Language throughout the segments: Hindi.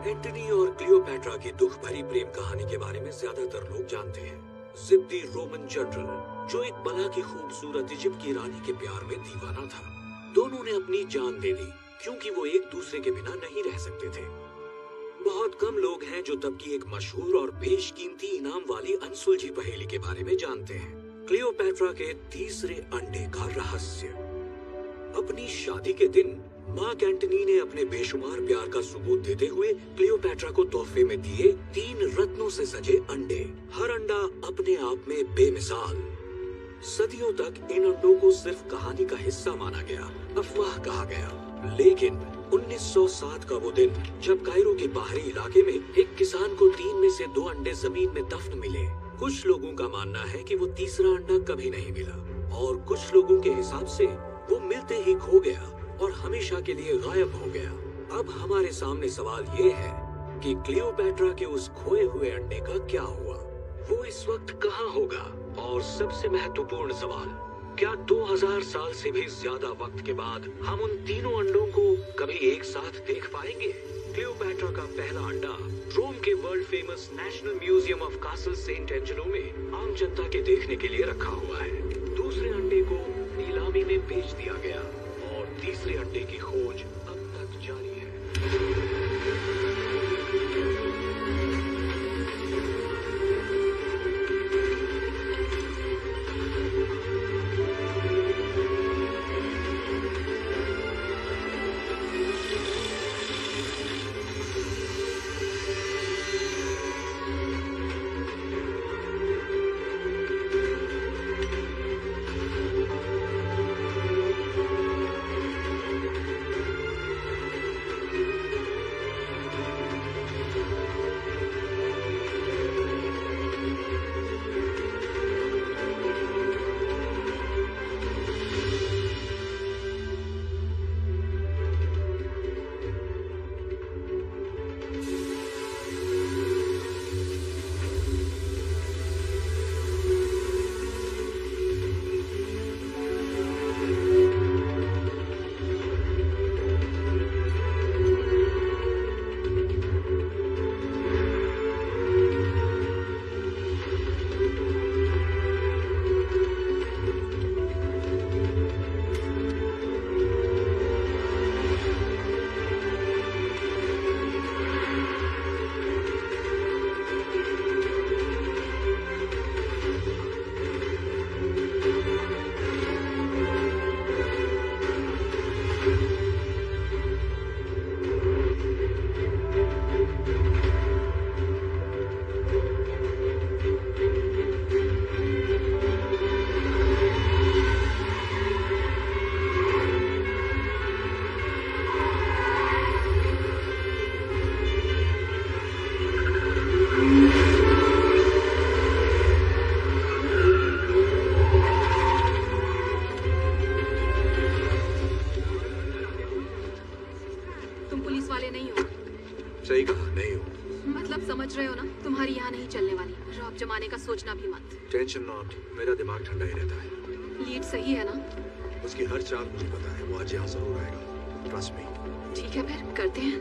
एंटनी और क्लियोपैट्रा की दुख भरी प्रेम कहानी के बारे में ज्यादातर लोग जानते हैं। जिद्दी रोमन जनरल जो एक बला की खूबसूरत इजिप्ट की रानी के प्यार में दीवाना था। दोनों ने अपनी जान दे दी क्योंकि वो एक दूसरे के बिना नहीं रह सकते थे। बहुत कम लोग हैं जो तब की एक मशहूर और बेशकीमती इनाम वाली अनसुलझी पहेली के बारे में जानते हैं, क्लियोपैट्रा के तीसरे अंडे का रहस्य। अपनी शादी के दिन मार्क एंटनी ने अपने बेशुमार प्यार का सबूत देते हुए क्लियोपैट्रा को तोहफे में दिए 3 रत्नों से सजे अंडे। हर अंडा अपने आप में बेमिसाल। सदियों तक इन अंडों को सिर्फ कहानी का हिस्सा माना गया, अफवाह कहा गया। लेकिन 1907 का वो दिन जब कायरो के बाहरी इलाके में एक किसान को 3 में से 2 अंडे जमीन में दफन मिले। कुछ लोगों का मानना है कि वो तीसरा अंडा कभी नहीं मिला और कुछ लोगों के हिसाब से वो मिलते ही खो गया और हमेशा के लिए गायब हो गया। अब हमारे सामने सवाल ये है कि क्लियोपैट्रा के उस खोए हुए अंडे का क्या हुआ, वो इस वक्त कहाँ होगा? और सबसे महत्वपूर्ण सवाल, क्या 2000 साल से भी ज्यादा वक्त के बाद हम उन तीनों अंडों को कभी एक साथ देख पाएंगे? क्लियोपैट्रा का पहला अंडा रोम के world famous National Museum of Castel Sant Angelo में आम जनता के देखने के लिए रखा हुआ है। दूसरे अंडे को नीलामी में बेच दिया गया और तीसरे अंडे की खोज अब तक जारी है। जमाने का सोचना भी मत। टेंशन नॉट, मेरा दिमाग ठंडा ही रहता है। लीड सही है ना? उसकी हर चाल मुझे पता है, वो आज यहाँ जरूर आएगा। Trust me. ठीक है फिर करते हैं।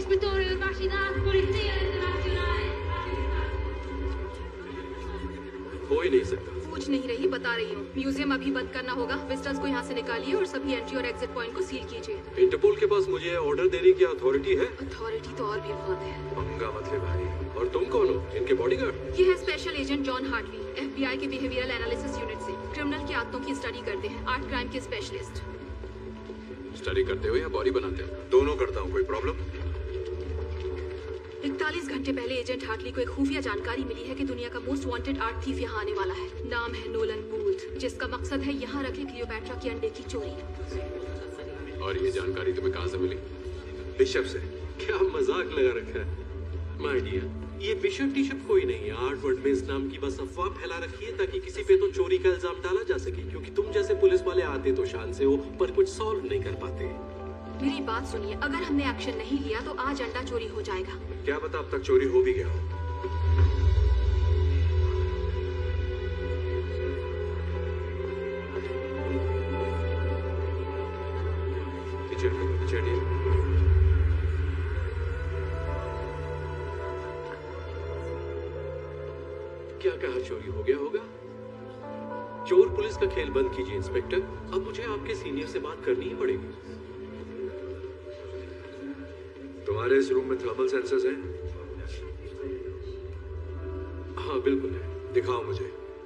हो ही नहीं सकता। पूछ नहीं रही, बता रही हूँ। म्यूजियम अभी बंद करना होगा। विजिटर्स को यहाँ से निकालिए और सभी एंट्री और एग्जिट पॉइंट को सील कीजिए। इंटरपोल के पास मुझे ऑर्डर देने की अथॉरिटी है? अथॉरिटी तो और भी बहुत है। पंगा मत ले भाई। और तुम कौन हो? इनके बॉडीगार्ड? ये है special agent John Hartley, FBI के बिहेवियरल एनालिसिस यूनिट से। क्रिमिनल की आदतों की स्टडी करते हैं, आर्ट क्राइम के स्पेशलिस्ट। स्टडी करते हो या बॉडी बनाते हो? दोनों करता हूँ। कोई प्रॉब्लम? 41 घंटे पहले एजेंट हार्टली को एक खुफिया जानकारी मिली है कि दुनिया का मोस्ट वांटेड आर्ट थीफ यहाँ आने वाला है। नाम है नोलन बूथ, जिसका मकसद है यहाँ रखे क्लियोपैट्रा की अंडे की चोरी। और ये जानकारी तुम्हें कहाँ से मिली? बिशप से। क्या मजाक लगा रखा है माय डियर? ये बिशप टिशप कोई नहीं है। आर्ट वर्ल्ड में इस नाम की बस अफवाह फैला रखी है ताकि किसी पे तो चोरी का इल्जाम डाला जा सके, क्योंकि तुम जैसे पुलिस वाले आते तो शान से हो पर कुछ सॉल्व नहीं कर पाते। मेरी बात सुनिए, अगर हमने एक्शन नहीं लिया तो आज अंडा चोरी हो जाएगा। क्या पता अब तक चोरी हो भी गया हो। क्या कहा चोरी हो गया होगा? चोर पुलिस का खेल बंद कीजिए इंस्पेक्टर। अब मुझे आपके सीनियर से बात करनी ही पड़ेगी। तुम्हारे इस रूम में थर्मल सेंसर्स हैं? हाँ बिल्कुल है। दिखाओ मुझे।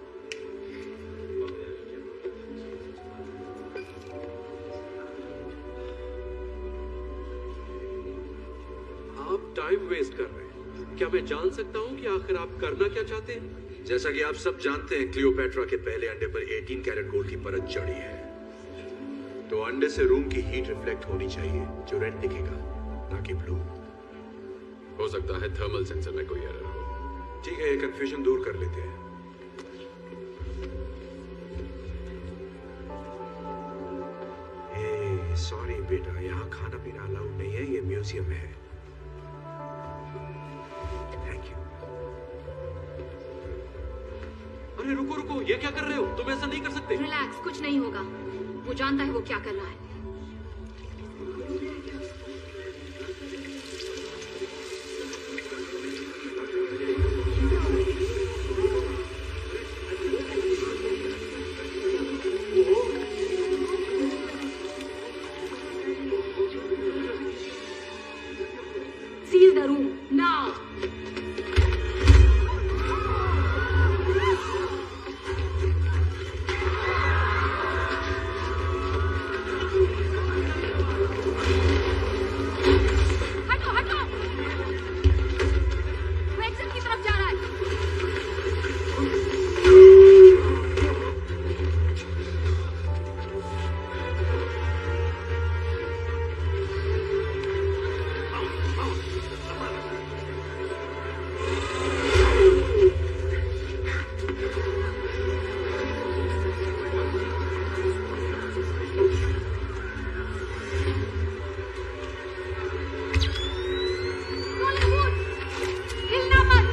आप टाइम वेस्ट कर रहे हैं। क्या मैं जान सकता हूँ कि आखिर आप करना क्या चाहते हैं? जैसा कि आप सब जानते हैं, क्लियोपेट्रा के पहले अंडे पर 18 कैरेट गोल्ड की परत चढ़ी है। तो अंडे से रूम की हीट रिफ्लेक्ट होनी चाहिए, जो रेड दिखेगा, ना कि ब्लू। हो सकता है थर्मल सेंसर में कोई एरर हो। ठीक है, ये कंफ्यूजन दूर कर लेते हैं। सॉरी बेटा, यहाँ खाना पीना अलाउड नहीं है, ये म्यूजियम है। Thank you. अरे रुको रुको, ये क्या कर रहे हो? तुम ऐसा नहीं कर सकते। रिलैक्स, कुछ नहीं होगा। वो जानता है वो क्या कर रहा है। Seal the room now. हटो हटो। वो एग्जिट की तरफ जा रहा है। हिलना मत।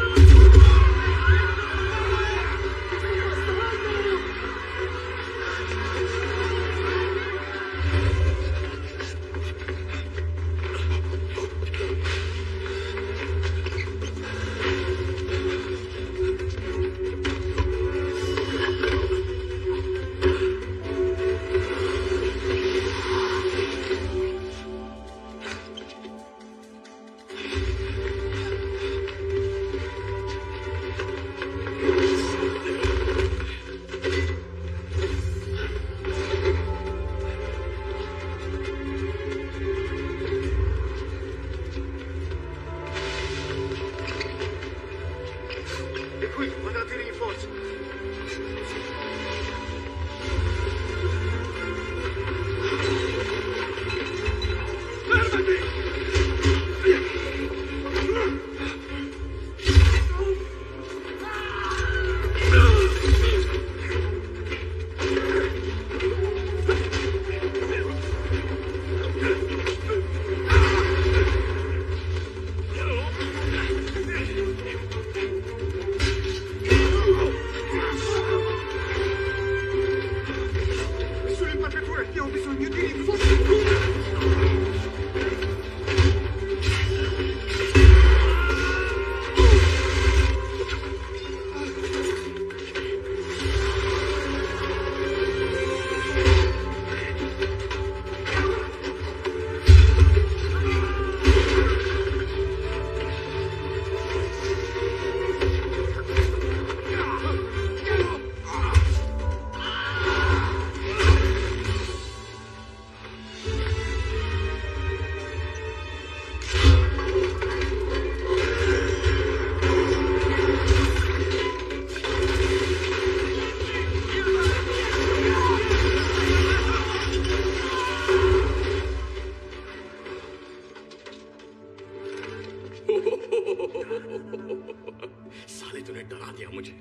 साले तूने डरा दिया मुझे।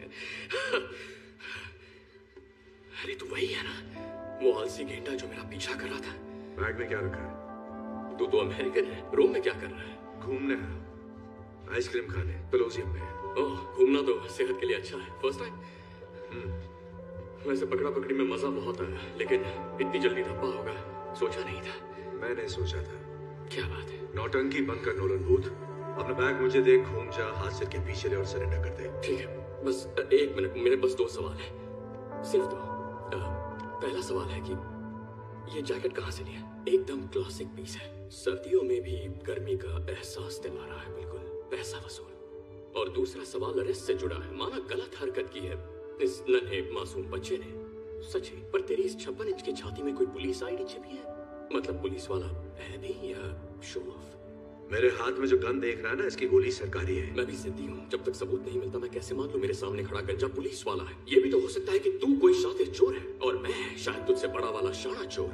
अरे तू वही है ना, वो आलसी गेंडा जो मेरा पीछा कर रहा था। बैग में क्या रखा है? तू तो अमेरिकन है, रूम में क्या कर रहा है? घूमने है, आइसक्रीम खाने, कोलोसियम में। ओह, घूमना तो सेहत के लिए अच्छा है। First time? वैसे पकड़ा पकड़ी में मजा बहुत आया, लेकिन इतनी जल्दी धब्बा होगा सोचा नहीं था। मैंने सोचा था। क्या बात है? नौटंकी बंद कर नोलन बूथ। अपना बैग मुझे दे, घूम जा, हाथ सिर के पीछे ले और सरेंडर कर दे। ठीक है। बस एक मिनट, मेरे बस 2 सवाल है, सिर्फ 2। पहला सवाल है कि ये जैकेट कहाँ से लिया? एकदम क्लासिक पीस है, सर्दियों में भी गर्मी का एहसास दिला रहा है, बिल्कुल पैसा वसूल। और दूसरा सवाल अरेस्ट से जुड़ा है। माना गलत हरकत की है इस नन्हे मासूम बच्चे ने, सच है, पर तेरी इस 56 इंच की छाती में कोई पुलिस आईडी छिपी है? मतलब पुलिस वाला है भी या शो ऑफ? मेरे हाथ में जो गन देख रहा है ना, इसकी गोली सरकारी है। मैं भी जिद्दी हूँ, जब तक सबूत नहीं मिलता मैं कैसे मान लूं मेरे सामने खड़ा गंजा पुलिस वाला है? ये भी तो हो सकता है कि तू कोई शातिर चोर है और मैं शायद तुझसे बड़ा वाला शाना चोर।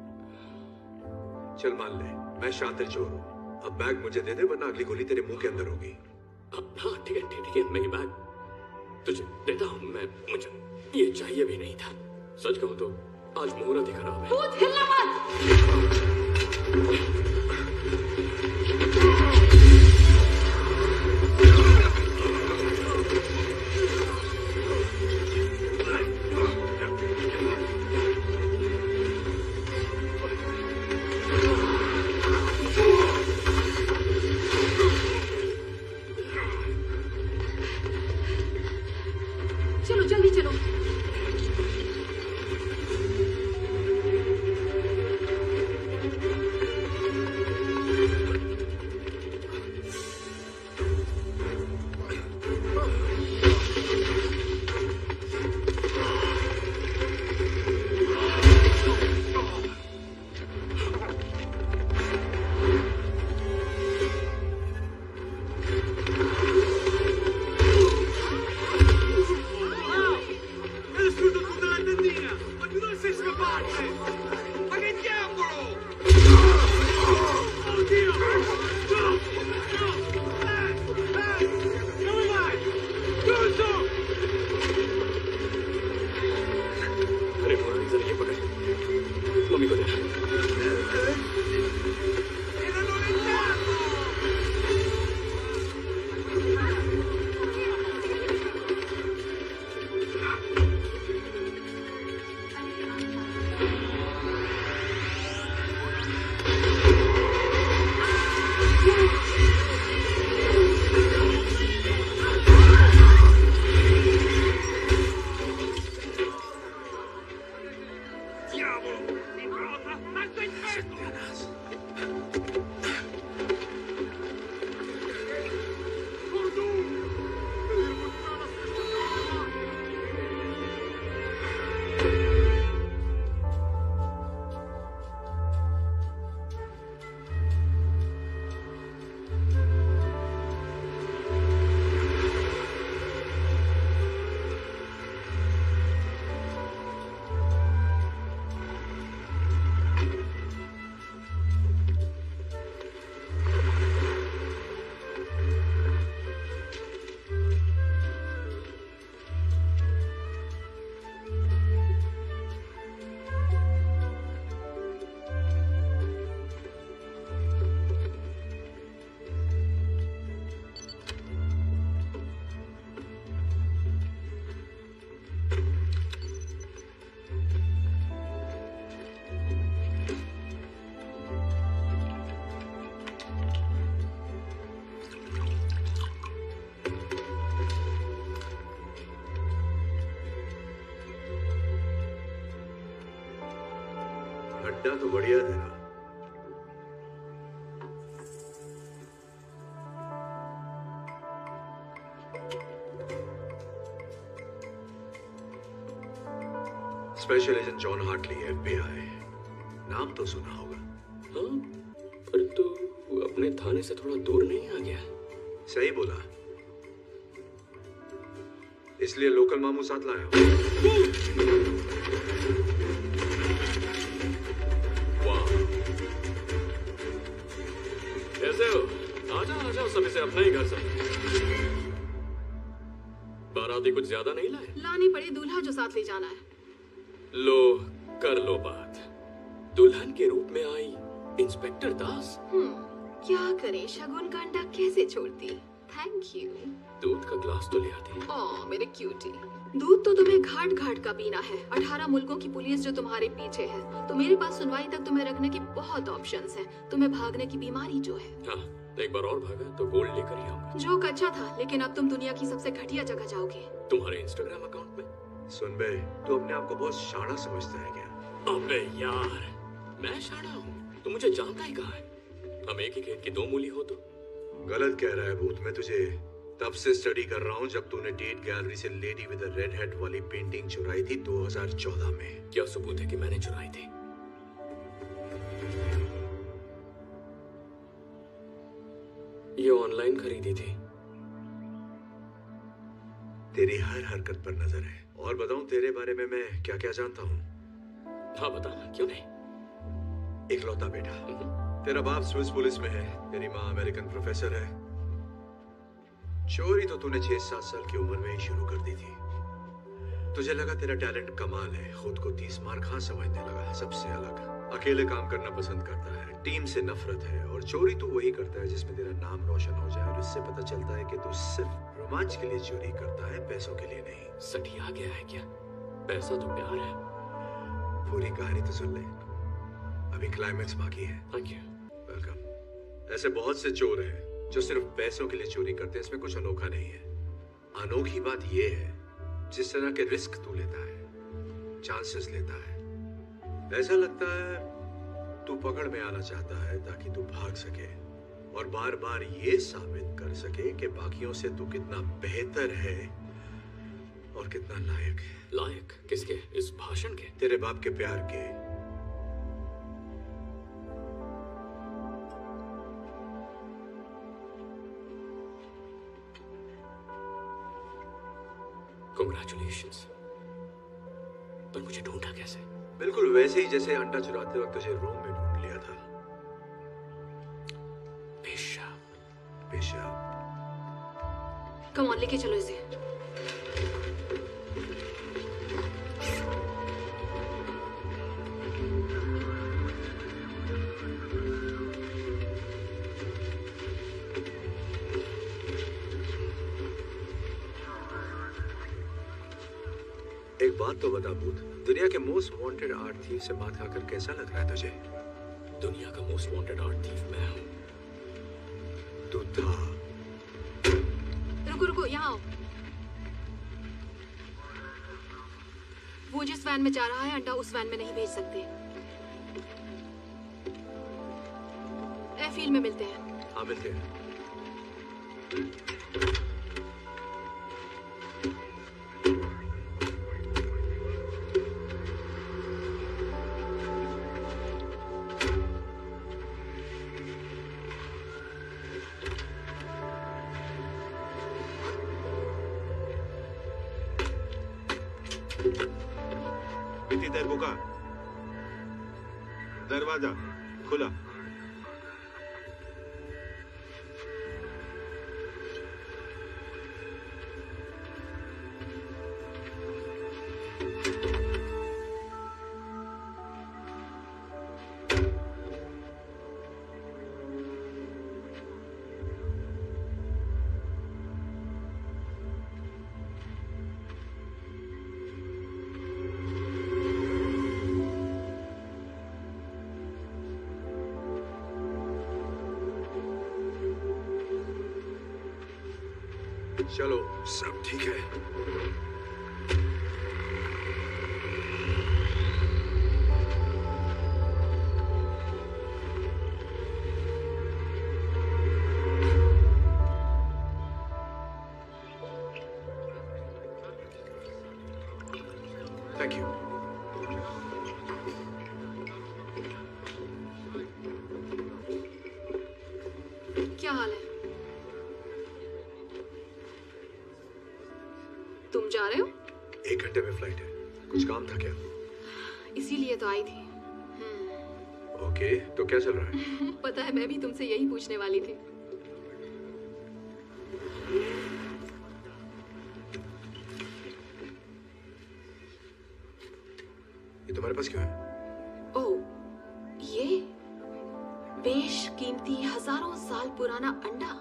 चल मान ले मैं शातिर चोर हूँ। अब बैग मुझे दे दे, वरना अगली गोली तेरे मुंह के अंदर होगी। हाँ ठीक है ठीक है, मैं ये बैग तुझे देता हूँ। मुझे ये चाहिए भी नहीं था। सच कहूँ तो आज मुहूर्त ही खराब है। भूत, हिलना मत। चलो जल्दी चलो। अड्डा तो बढ़िया था। Special agent John Hartley, FBI। नाम तो सुना होगा। हाँ, पर तू अपने थाने से थोड़ा दूर नहीं आ गया? सही बोला, इसलिए लोकल मामू साथ लाया हूं। कैसे हो? आजा आजा, सब इसे अपना ही घर समझ। बाराती कुछ ज्यादा नहीं लाए? लानी पड़ी दूल्हा जो साथ ले जाना है। लो कर लो बात। दुल्हन के रूप में आई इंस्पेक्टर दास। क्या करें, शगुन का अंडा कैसे छोड़ती। Thank you. दूध का ग्लास तो ले आती। ओह मेरे क्यूटी। दूध तो तुम्हें घाट घाट का पीना है। 18 मुल्कों की पुलिस जो तुम्हारे पीछे है, तो मेरे पास सुनवाई तक तुम्हें रखने के बहुत ऑप्शंस हैं। तुम्हें भागने की बीमारी जो है। हाँ, एक बार और भागा तो गोल्ड लेकर ही आऊंगा। जोक अच्छा था, लेकिन अब तुम दुनिया की सबसे घटिया जगह जाओगे। तुम्हारे इंस्टाग्राम अकाउंट में। सुन बे, तू अपने आप को बहुत शाना समझता है क्या? अबे यार, मैं शाना हूँ, तू मुझे जानता ही कहाँ है। हम एक ही खेत की दो मूली हो तो। गलत कह रहा है भूत। मैं तुझे तब से स्टडी कर रहा हूँ जब तूने टेट गैलरी से lady with the red head वाली पेंटिंग चुराई थी 2014 में। क्या सबूत है कि मैंने चुराई थी? ये ऑनलाइन खरीदी थी। तेरी हर हरकत पर नजर है। और बताऊं तेरे बारे में मैं क्या क्या जानता हूँ? हाँ बताना, क्यों नहीं। इकलौता बेटा। तेरा बाप स्विस पुलिस में है, तेरी माँ अमेरिकन प्रोफेसर है। चोरी तो तूने 6-7 साल की उम्र में ही शुरू कर दी थी। तुझे लगा तेरा टैलेंट कमाल है, खुद को 30 मार खां समझने लगा, सबसे अलग। अकेले काम करना पसंद करता है, टीम से नफरत है, और चोरी तू वही करता है जिसमें तेरा नाम रोशन हो जाए। और इससे पता चलता है कि तू सिर्फ रोमांच के लिए चोरी करता है, पैसों के लिए नहीं। सठिया गया है क्या? पैसा तो प्यार है। पूरी कहानी तो सुन ले, अभी क्लाइमैक्स बाकी है। Thank you. वेलकम। ऐसे बहुत से चोर हैं जो सिर्फ पैसों के लिए चोरी करते हैं, इसमें कुछ अनोखा नहीं है। अनोखी बात यह है जिस तरह के रिस्क तू लेता है, चांसेस लेता है। ऐसा लगता है तू पकड़ में आना चाहता है ताकि तू भाग सके और बार बार ये साबित कर सके कि बाकियों से तू कितना बेहतर है और कितना लायक है। लायक किसके? इस भाषण के? तेरे बाप के प्यार के। Congratulations। पर मुझे ढूंढा कैसे? बिल्कुल वैसे ही जैसे अंडा चुराते वक्त तुझे रोम में ढूंढ लिया था। पेशाब। पेशाब। कम ऑन, लेके चलो इसे। एक बात तो बता भूत, दुनिया के मोस्ट वांटेड आर्ट थीफ से बात खाकर कैसा लग रहा है तुझे? दुनिया का मोस्ट वांटेड आर्ट थीफ मैं हूं। तू था। रुको रुको, यहाँ आओ। वो जिस वैन में जा रहा है, अंडा उस वैन में नहीं भेज सकते। एयरफील्ड में मिलते हैं। हाँ मिलते हैं। दरवाजा खुला। चलो, सब ठीक है। Thank you. क्या हाल है? तुम जा रहे हो? 1 घंटे में फ्लाइट है। कुछ काम था क्या? इसीलिए तो आई थी। ओके, तो क्या चल रहा है? पता है, मैं भी तुमसे यही पूछने वाली थी। ये तुम्हारे पास क्यों है? ओह, ये बेशकीमती हजारों साल पुराना अंडा।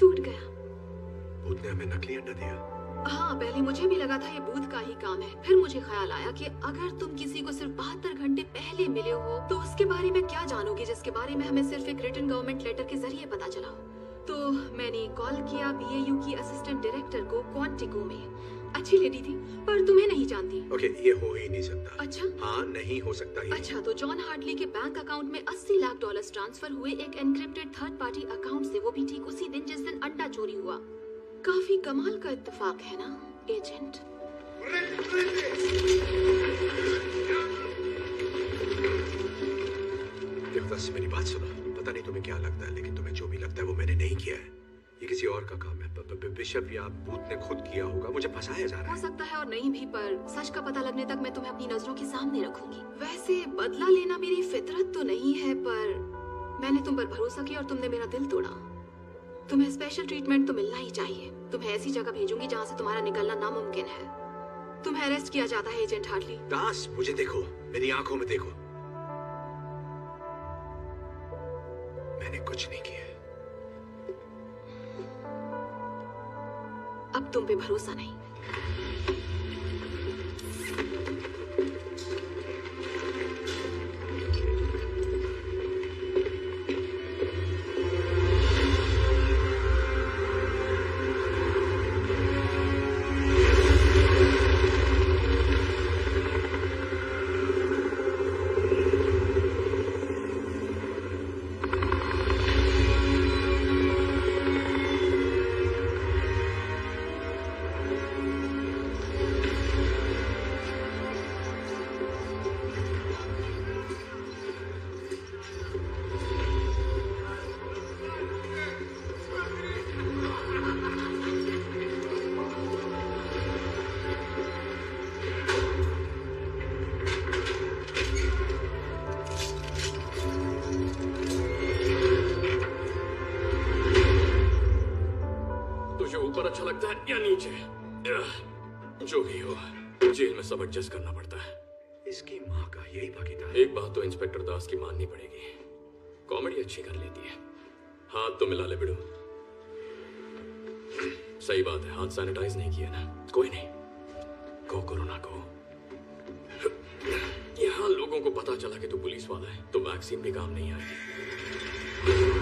छूट गया। भूत ने हमें नकली अंडा दिया। हाँ, पहले मुझे भी लगा था ये भूत का ही काम है। फिर मुझे ख्याल आया कि अगर तुम किसी को सिर्फ 72 घंटे पहले मिले हो तो उसके बारे में क्या जानोगे जिसके बारे में हमें सिर्फ एक रिटन गवर्नमेंट लेटर के जरिए पता चला हो। तो मैंने कॉल किया BAU की असिस्टेंट डायरेक्टर को क्वांटिको में। अच्छी लेडी थी पर तुम्हें नहीं जानती। ओके, ये हो ही नहीं सकता। अच्छा? हाँ, नहीं हो सकता ही। अच्छा, तो जॉन हार्टली के बैंक अकाउंट में $80 लाख ट्रांसफर हुए एक एनक्रिप्टेड थर्ड पार्टी अकाउंट से, वो भी ठीक उसी दिन जिस दिन अंडा चोरी हुआ। काफी कमाल का इत्तेफाक है ना एजेंट? देखो बस मेरी बात सुनो। पता नहीं तुम्हें क्या लगता है, लेकिन तुम्हें जो भी लगता है वो मैंने नहीं किया है। ये किसी और का काम है। बिशप या भूत ने खुद किया होगा। मुझे फंसाया जा रहा है। हो सकता है और नहीं भी, पर सच का पता लगने तक मैं तुम्हें अपनी नजरों के सामने रखूंगी। वैसे बदला लेना मेरी फितरत तो नहीं है, पर मैंने तुम पर भरोसा किया और तुमने मेरा दिल तोड़ा। तुम्हें स्पेशल ट्रीटमेंट तो मिलना ही चाहिए। तुम्हें ऐसी जगह भेजूंगी जहाँ से तुम्हारा निकलना नामुमकिन है। तुम्हें अरेस्ट किया जाता है एजेंट हार्टली। दास, मुझे देखो, मेरी आंखों में देखो। मैंने कुछ नहीं किया। अब तुम पे भरोसा नहीं। अच्छा लगता है या नीचे, जो भी हो, जेल में सब एडजस्ट करना पड़ता है। इसकी माँ का यही बाकी था। एक बात तो इंस्पेक्टर दास की माननी पड़ेगी, कॉमेडी अच्छी कर लेती है। हाथ तो मिला ले बिड़ू। सही बात है, हाथ सैनिटाइज नहीं किया ना। कोई नहीं, को कोरोना को। यहाँ लोगों को पता चला कि तू पुलिस वाला है तो वैक्सीन भी काम नहीं आएगी।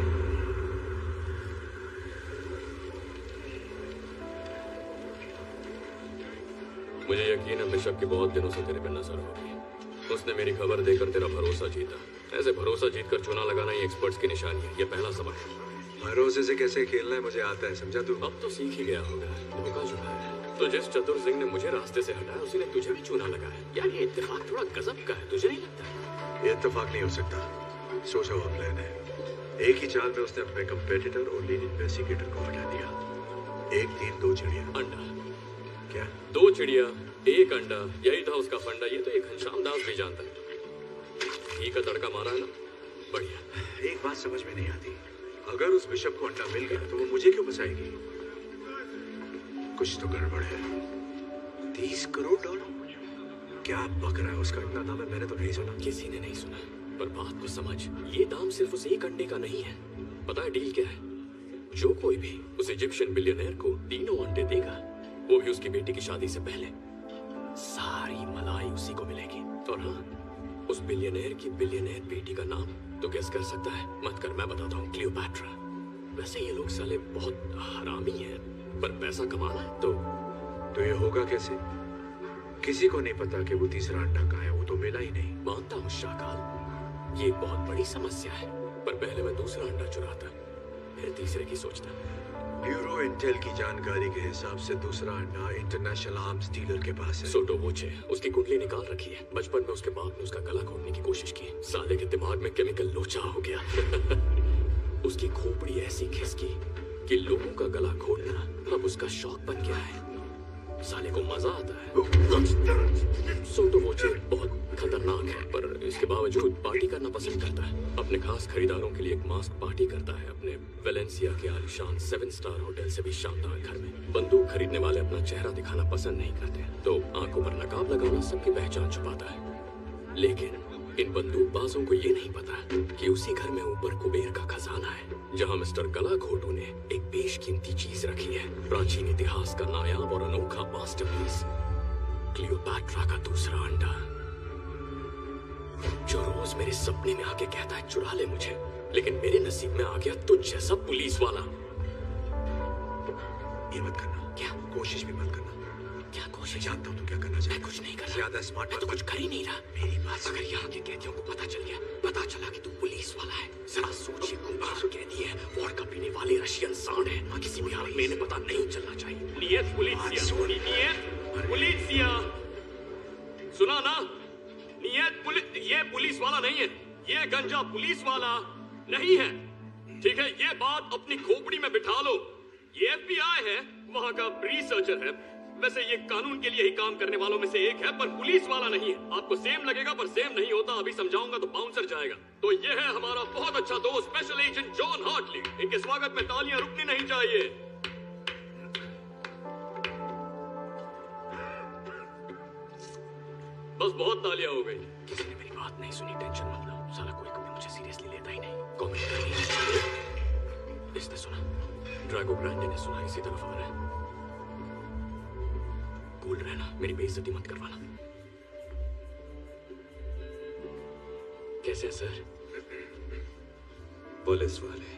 मुझे यकीन है बिशप की बहुत दिनों से तेरे पे नजर होगी। उसने मेरी खबर देकर तेरा भरोसा जीता। ऐसे भरोसा जीतकर चुना लगाना ही एक्सपर्ट्स की निशानी है। ये पहला सबक है। भरोसे से कैसे खेलना है मुझे आता है, समझा तू? अब तो सीख ही गया होगा। धोखा चुका है तो जिस चतुर सिंह ने मुझे रास्ते से हटाया उसी ने तुझे भी चुना लगाया। यार ये इत्तेफाक थोड़ा गजब का है, तुझे नहीं लगता? ये इत्तेफाक नहीं हो सकता, सोचा हुआ प्लान है। एक ही चाल में उसने अपने कंपेटिटर और लीड इन्वेस्टिगेटर को हटा दिया। एक तीर दो चिड़िया। अंडा क्या? दो चिड़िया एक अंडा, यही था उसका फंडा। ये तो एक घनश्याम दास भी जानता है। घी का तड़का मारा है ना, बढ़िया। एक बात समझ में नहीं आती, अगर उस बिशप को अंडा मिल गया तो वो मुझे क्यों बचाएगी? कुछ तो गड़बड़ है। 30 करोड़ डॉलर? क्या बक रहा है? उसका इतना दाम है, मैंने तो नहीं सुना। किसी ने नहीं सुना, पर बात को समझ। ये दाम सिर्फ उस एक अंडे का नहीं है। पता है डील क्या है? जो कोई भी उस इजिप्शियन बिलियनर को 3 अंडे देगा, वो भी उसकी बेटी की शादी से पहले, सारी मलाई उसी को मिलेगी। और हाँ, उस बिलियनर की बिलियनर बेटी का नाम तो गेस कर सकता है? मत कर, मैं बताता हूँ, क्लियोपैट्रा। वैसे ये लोग साले बहुत हरामी हैं, पर पैसा कमाना है तो ये होगा कैसे? किसी को नहीं पता कि वो तीसरा अंडा कहाँ है। वो तो मिला ही नहीं। मानता हूँ शाकाल, ये एक बहुत बड़ी समस्या है, पर पहले मैं दूसरा अंडा चुराता, फिर तीसरे की सोचता। ब्यूरो इंटेल की जानकारी के हिसाब से दूसरा अंडा इंटरनेशनल आर्म्स डीलर के पास है। सोटो वोचे, उसकी कुंडली निकाल रखी है। बचपन में उसके बाप ने उसका गला घोटने की कोशिश की, साले के दिमाग में केमिकल लोचा हो गया। उसकी खोपड़ी ऐसी खिसकी कि लोगों का गला घोटना अब उसका शौक बन गया है। साले को मजा आता है। सोटो वोचे बहुत खतरनाक है, पर इसके बावजूद पार्टी करना पसंद करता है। अपने खास खरीदारों के लिए एक मास्क पार्टी करता है अपने वेलेंसिया के आलीशान 7 स्टार होटल से भी शानदार घर में। बंदूक खरीदने वाले अपना चेहरा दिखाना पसंद नहीं करते, तो आंखों पर नकाब लगाना सबकी पहचान छुपाता है। लेकिन इन बंदूकबाजों को ये नहीं पता कि उसी घर में ऊपर कुबेर का खजाना है। जहां मिस्टर गलाघोटू ने एक बेशकीमती चीज रखी है, प्राचीन इतिहास का नायाब और अनोखा मास्टरपीस, क्लियोपैट्रा का दूसरा अंडा, जो रोज मेरे सपने में आके कहता है चुरा ले मुझे, लेकिन मेरे नसीब में आ गया तुझ जैसा पुलिस वाला। ये मत करना। क्या? कोशिश भी मत करना। क्या कोशिश? जानता हूँ तुम क्या करना चाहते। मैं कुछ नहीं कर रहा। ज्यादा स्मार्ट मैं तो कुछ कर ही नहीं रहा। मेरी बात अगर यहाँ के कैदियों को पता चल गया, पता चला कि तू पुलिस वाला है, जरा सोच, ये कुंभार कैदी है, वोडका पीने वाले रशियन सांड है, किसी भी हाल में इन्हें पता नहीं चलना चाहिए। नियत पुलिसिया, नियत पुलिसिया, सुना ना? नियत पुलिस, ये पुलिस वाला नहीं है, ये गंजा पुलिस वाला नहीं है, ठीक है? ये बात अपनी खोपड़ी में बिठा लो। ये FBI है, वहाँ का रिसर्चर है, वैसे ये कानून के लिए ही काम करने वालों में से एक है, पर पुलिस वाला नहीं है। आपको सेम लगेगा पर सेम नहीं होता, अभी समझाऊंगा तो बाउंसर जाएगा। तो ये है हमारा बहुत अच्छा दोस्त स्पेशल एजेंट जॉन हार्टली। इनके स्वागत में तालियां रुकनी नहीं चाहिए। बस बहुत तालियां हो गई। किसी ने मेरी बात नहीं सुनी, टेंशन मत लो, साला कोई कभी मुझे सीरियसली लेता ही नहीं। कमेंट इसने सुना, ड्रैगो ग्रांडे ने सुना, इसी तरफ आ रहा है। कूल रहना, मेरी बेइज्जती मत करवाना। कैसे है सर? पुलिस वाले,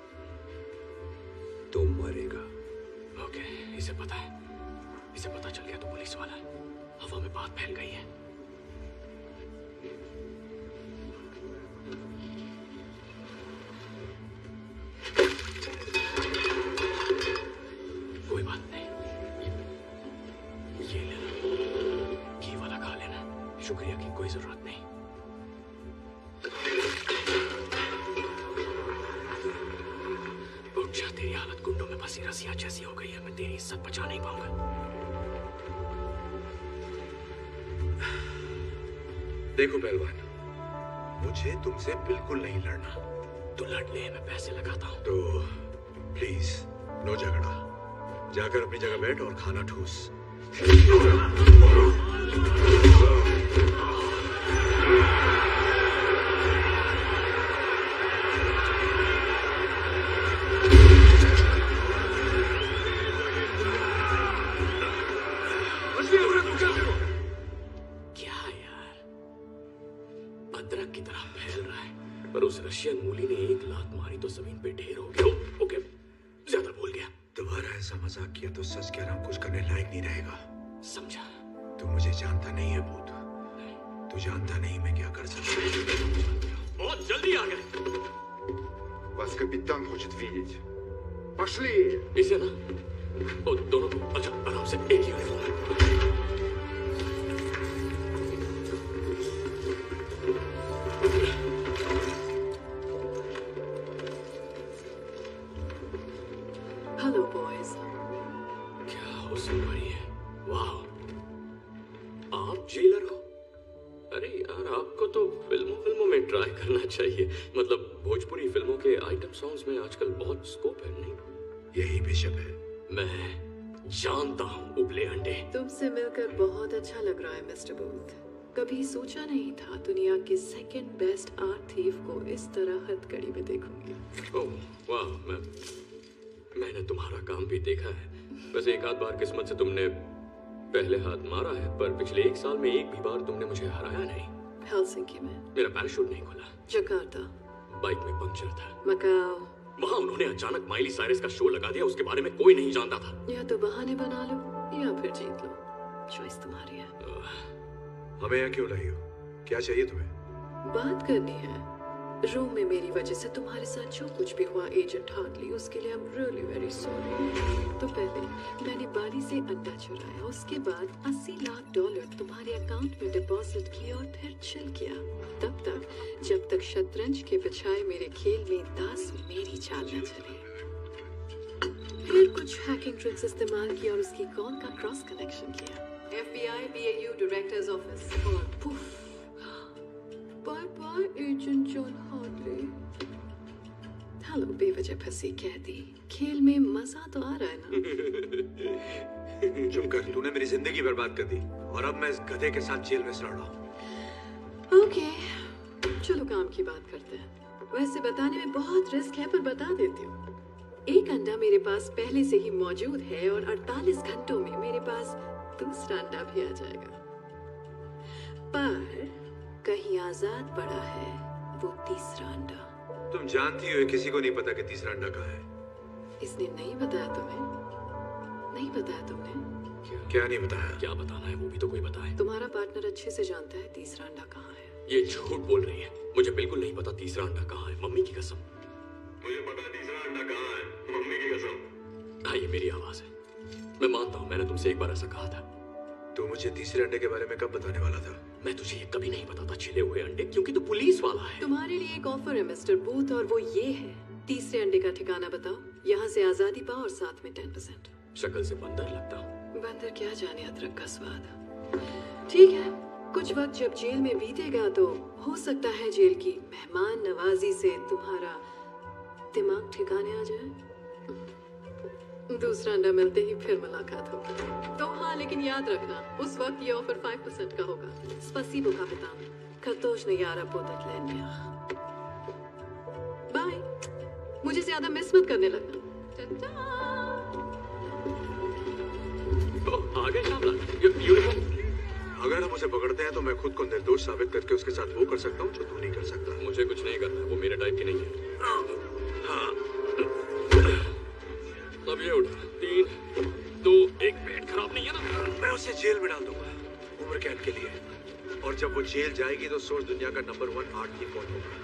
तुम मरेगा। ओके, इसे पता है, इसे पता चल गया तो पुलिस वाला है। हवा में बात फैल गई है। कोई बात नहीं, ये ले लो, घी वाला खा लेना, शुक्रिया की कोई जरूरत नहीं। उठ जा, तेरी हालत गुंडों में फंसी रसिया जैसी हो गई है, मैं तेरी इज्जत बचा नहीं पाऊंगा। देखो पहलवान, मुझे तुमसे बिल्कुल नहीं लड़ना। तो लड़ ले, मैं पैसे लगाता हूँ। तो प्लीज नो झगड़ा, जाकर अपनी जगह बैठ और खाना ठूस। क्या यार, अदरक की तरह फैल रहा है, पर उस रशियन मूली ने एक लात मारी तो जमीन पे ढेर हो गया। ओके, ज्यादा बोल गया। दोबारा ऐसा मजाक किया तो सच कह रहा हूं, कुछ करने लायक नहीं रहेगा। समझा? तू मुझे जानता नहीं है भूत, तू जानता नहीं मैं क्या कर सकता हूँ। बहुत जल्दी आ गए। Вас капитан хочет видеть. Пошли! इसे ना, ओ, दोनों को अच्छा आराम से, एक यूनिफॉर्म। Hello boys. क्या हुस्न भरी है, वाह। आप जेलर हो? अरे यार, आपको तो फिल्मों में ट्राई करना चाहिए। मतलब भोजपुरी फिल्मों के आइटम सॉन्ग्स में आजकल बहुत स्कोप है, नहीं? यही बिशप है। मैं जानता हूँ उबले अंडे। तुमसे मिलकर बहुत अच्छा लग रहा है मिस्टर बूथ। कभी सोचा नहीं था दुनिया के सेकंड बेस्ट आर्ट थीफ को इस तरह हथकड़ी में देखूंगी। ओह वाह, मैंने तुम्हारा काम भी देखा है। वैसे एक आध बार किस्मत से तुमने पहले हाथ मारा है, पर पिछले 1 साल में एक भी बार तुमने मुझे हराया नहीं। हेलसिंकी में। मेरा पैराशूट नहीं खुला। जकार्ता। बाइक में पंक्चर था। मकाओ। वहाँ उन्होंने अचानक माइली साइरस का शो लगा दिया, उसके बारे में कोई नहीं जानता था। या तो बहाने बना लो या फिर जीत लो, चॉइस तुम्हारी है। हमें यहाँ क्यों लाई हो? क्या चाहिए तुम्हें? बात करनी है। रूम में मेरी वजह से तुम्हारे साथ जो कुछ भी हुआ एजेंट हार्टली, उसके लिए I am really very sorry. तो पहले मैंने बारी से अंडा चुराया, उसके बाद $80 लाख तुम्हारे अकाउंट में डिपॉजिट किया और फिर चिल किया, तब तक जब तक शतरंज के बजाय मेरे खेल में दास मेरी चाल न चले। फिर कुछ हैकिंग ट्रिक्स इस्तेमाल किया और उसकी कॉल का क्रॉस कनेक्शन किया। FBI BAU डायरेक्टर्स ऑफिस और poof, bye bye agent John Hartley. Hello बेवजह फंसी कैदी, खेल में मजा तो आ रहा है ना? चुप कर, तूने मेरी जिंदगी बर्बाद कर दी और अब मैं इस गधे के साथ जेल में सड़ रहा हूँ। ओके, चलो काम की बात करते हैं। वैसे बताने में बहुत रिस्क है, पर बता देती हूँ। एक अंडा मेरे पास पहले से ही मौजूद है और 48 घंटों में मेरे पास दूसरा अंडा भी आ जाएगा। पर कहीं आजाद पड़ा है वो तीसरा अंडा। तुम जानती हो किसी को नहीं पता कि तीसरा अंडा कहाँ है। इसने नहीं बताया तुम्हें? नहीं बताया तुमने? क्या नहीं बताया? क्या बताना है वो भी तो कोई बताए। तुम्हारा पार्टनर अच्छे से जानता है तीसरा अंडा कहाँ है। ये झूठ बोल रही है, मुझे बिल्कुल नहीं पता तीसरा अंडा कहाँ है, मम्मी की कसम। मुझे पता है तीसरा अंडा कहाँ है, मम्मी की कसम। हाँ, ये मेरी आवाज है। मैं मानता हूँ मैंने तुमसे एक बार ऐसा कहा था। तो मुझे तीसरे अंडे के बारे में कब बताने वाला था? मैं तुझे ये कभी नहीं बताता छिले हुए अंडे, क्योंकि तू पुलिस वाला है। तुम्हारे लिए एक ऑफर है मिस्टर बूथ, और वो ये है, तीसरे अंडे का ठिकाना बताओ, यहाँ से आजादी पाओ और साथ में 10%। शक्ल से बंदर लगता हूँ। बंदर क्या जाने अदरक का स्वाद। ठीक है, कुछ वक्त जब जेल में बीतेगा तो हो सकता है जेल की मेहमान नवाजी से तुम्हारा दिमाग ठिकाने आ जाए। दूसरा अंडा मिलते ही फिर मुलाकात होगी। तो हाँ, लेकिन याद रखना उस वक्त ये ऑफर 5% का होगा। स्पसीबो कापितान, खतोशने यारा पोततलेन्या। बाय। मुझे ज्यादा मिस मत करने लगना। आ गए यूनिफॉर्म। अगर हम उसे पकड़ते हैं तो मैं खुद को निर्दोष साबित करके उसके साथ वो कर सकता हूँ जो तू नहीं कर सकता। मुझे कुछ नहीं करना है, वो मेरे टाइप की नहीं है। हाँ। अब ये उठ, 3, 2, 1, पेट खराब नहीं है ना? मैं उसे जेल में डाल दूंगा उम्र कैद के लिए, और जब वो जेल जाएगी तो सोच दुनिया का नंबर 1 आर्ट की कौन होगा।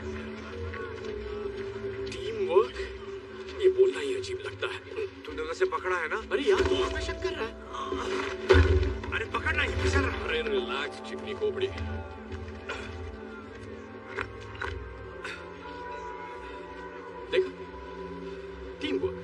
टीम वर्क, ये बोलना ही अजीब लगता है। तूने उसे पकड़ा है ना? अरे यार, तू मुझ पे शक कर रहा है। अरे पकड़ना ही फिसल रहा। अरे रिलैक्स चिकनी खोपड़ी। देखा, टीम वर्क,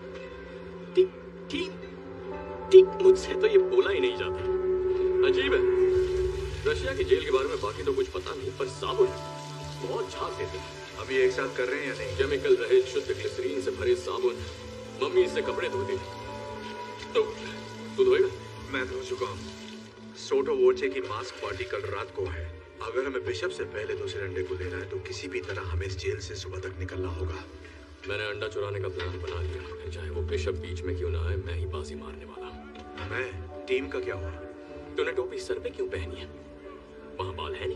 टीम मुझसे तो ये बोला ही नहीं जाता। अजीब है। रशिया की जेल के बारे में बाकी तो कुछ पता नहीं, पर साबुन बहुत झाग देते हैं। अभी एक साथ कर रहे हैं या नहीं? केमिकल रहित शुद्ध ग्लिसरीन से भरे साबुन, मम्मी इससे कपड़े धोती थी। तो तू धोएगा? मैं धो चुका हूँ। सोटो वोचे की मास्क पार्टी कल रात को है। अगर हमें बिशप से पहले दूसरे अंडे को लेना है तो किसी भी तरह हमें इस जेल से सुबह तक निकलना होगा। मैंने अंडा चुराने का प्लान बना लिया, फिर चाहे वो बिशप बीच में क्यों ना आए, मैं ही बाजी मारने वाला हूँ। मैं? टीम का क्या हुआ? तूने टोपी सर पे क्यों पहनी है? वहां बाल है नहीं?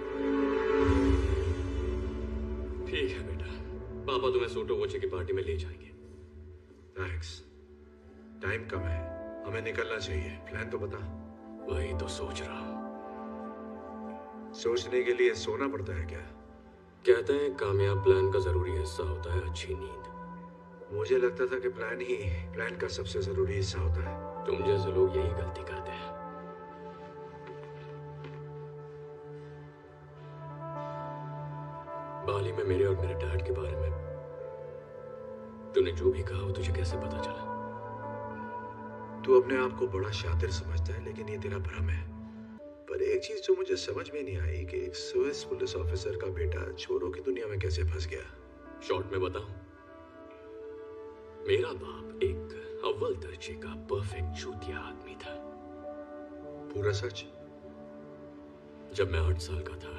ठीक है बेटा, पापा तुम्हें सोटो वोचे की पार्टी में ले जाएंगे। थैंक्स। टाइम कम है, हमें निकलना चाहिए। प्लान तो बता। वही तो सोच रहा हूँ। सोचने के लिए सोना पड़ता है क्या? कहते हैं कामयाब प्लान का जरूरी हिस्सा होता है अच्छी नींद। मुझे लगता था कि प्लान का सबसे जरूरी हिस्सा होता है। तुम जैसे लोग यही गलती करते हैं। बाली में मेरे और मेरे डैड के बारे में तूने जो भी कहा वो तुझे कैसे पता चला? तू अपने आप को बड़ा शातिर समझता है, लेकिन ये तेरा भ्रम है। पर एक चीज जो मुझे समझ में नहीं आई कि एक स्विस पुलिस ऑफिसर का बेटा छोरों की दुनिया में कैसे फंस गया। शॉर्ट में बताऊं, मेरा बाप एक अव्वल दर्जे का परफेक्ट चूतिया आदमी था। पूरा सच? जब मैं 8 साल का था,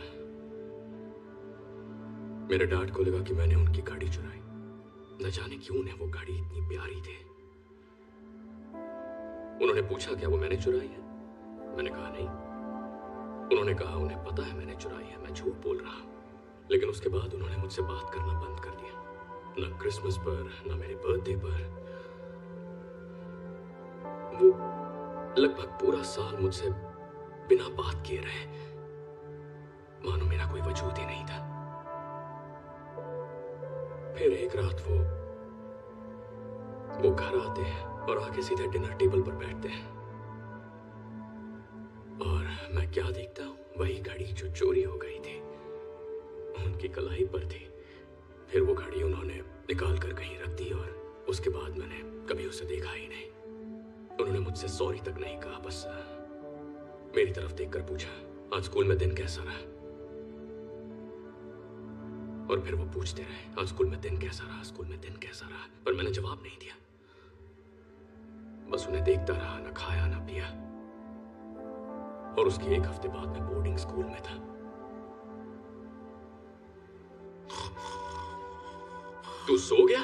मेरे डैड को लगा कि मैंने उनकी गाड़ी चुराई। न जाने क्यों उन्हें वो गाड़ी इतनी प्यारी थी। उन्होंने पूछा क्या वो मैंने चुराई है? मैंने कहा नहीं। उन्होंने कहा उन्हें पता है मैंने चुराई है, मैं झूठ बोल रहा। लेकिन उसके बाद उन्होंने मुझसे बात करना बंद कर दिया। न क्रिसमस पर, न मेरे बर्थडे पर। वो लगभग पूरा साल मुझसे बिना बात किए रहे, मानो मेरा कोई वजूद ही नहीं था। फिर एक रात वो घर आते हैं और आके सीधे डिनर टेबल पर बैठते हैं, और मैं क्या देखता हूँ, वही घड़ी जो चोरी हो गई थी उनकी कलाई पर थी। फिर वो घड़ी उन्होंने निकाल कर कहीं रख दी, और उसके बाद मैंने कभी उसे देखा ही नहीं। उन्होंने मुझसे सॉरी तक नहीं कहा, बस मेरी तरफ देखकर पूछा आज स्कूल में दिन कैसा रहा। और फिर वो पूछते रहे आज स्कूल में दिन कैसा रहा, स्कूल में दिन कैसा रहा, पर मैंने जवाब नहीं दिया। बस उन्हें देखता रहा, ना खाया ना पिया। और उसके 1 हफ्ते बाद मैं बोर्डिंग स्कूल में था। तू सो गया?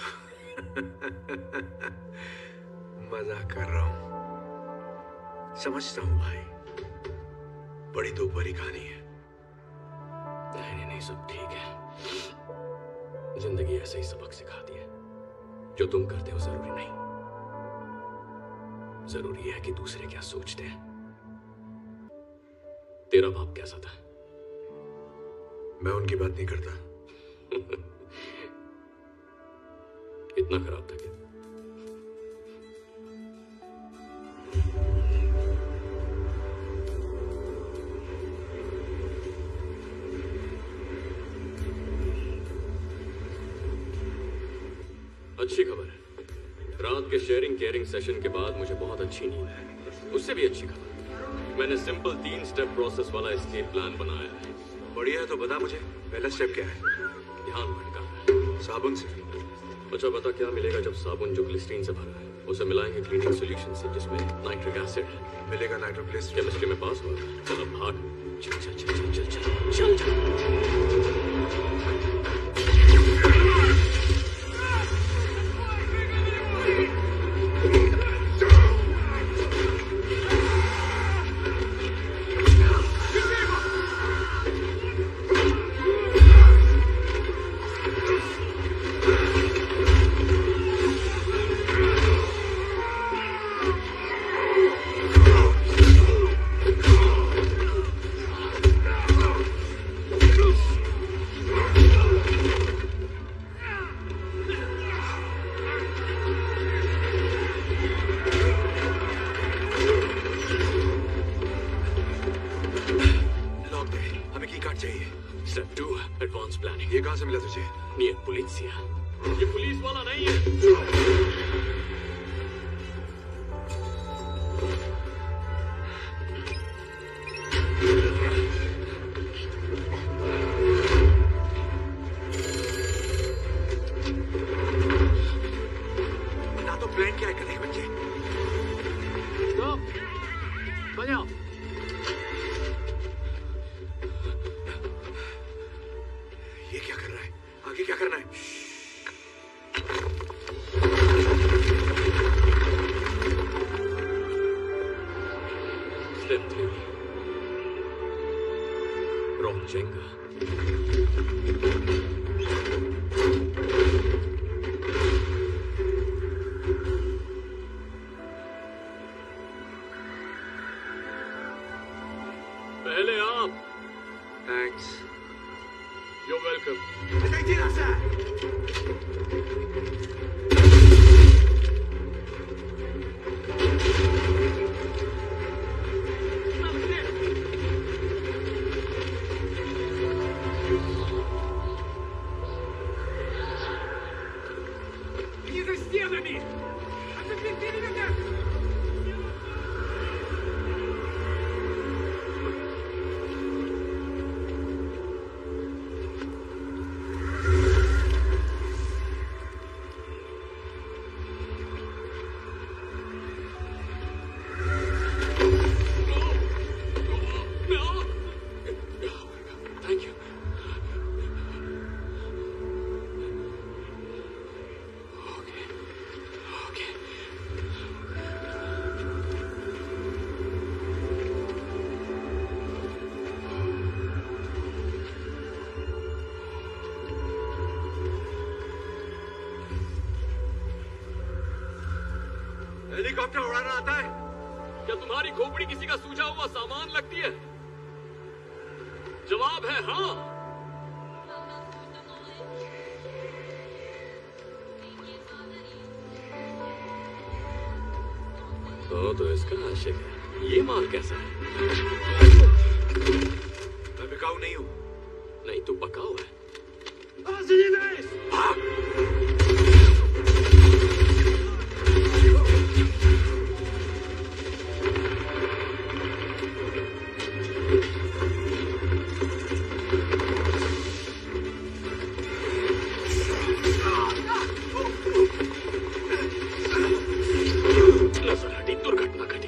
मजाक कर रहा हूं। समझता हूं भाई, बड़ी दुख भरी कहानी है। नहीं नहीं, सब ठीक है। जिंदगी ऐसे ही सबक सिखाती है। जो तुम करते हो जरूरी नहीं, जरूरी है कि दूसरे क्या सोचते हैं। तेरा बाप कैसा था? मैं उनकी बात नहीं करता। इतना खराब था क्या? अच्छी खबर है, रात के शेयरिंग केयरिंग सेशन के बाद मुझे बहुत अच्छी नींद है। उससे भी अच्छी खबर, मैंने सिंपल 3 स्टेप प्रोसेस वाला एस्केप प्लान बनाया है। बढ़िया है, तो बता मुझे पहला स्टेप क्या है? ध्यान भटका साबुन से। अच्छा बता, क्या मिलेगा जब साबुन जो ग्लिसरीन से भरा है उसे मिलाएंगे क्लीनिंग सॉल्यूशन से जिसमें नाइट्रिक एसिड है? मिलेगा नाइट्रोग्लिसरीन। केमिस्ट्री में पास हुआ? चल अब भाग। चल चल चल चल चल चल चल चल। ये कहां से मिला तुझे? ये पुलिसिया, ये पुलिस वाला नहीं है। ना तो प्लान क्या है करने के बच्चे। स्टॉप, बजाओ। ये क्या कर रहा है? आगे क्या करना है? Step 3, rock Jenga. पहले आप। थैंक्स। You're welcome. हेलीकॉप्टर उड़ाना आता है? क्या तुम्हारी खोपड़ी किसी का सूझा हुआ सामान लगती है? जवाब है हाँ। तो इसका आशिक है। ये माल कैसा है? मैं बिकाऊ नहीं हूं। नहीं, तू पकाऊ है। नजर हटी, दुर्घटना घटी।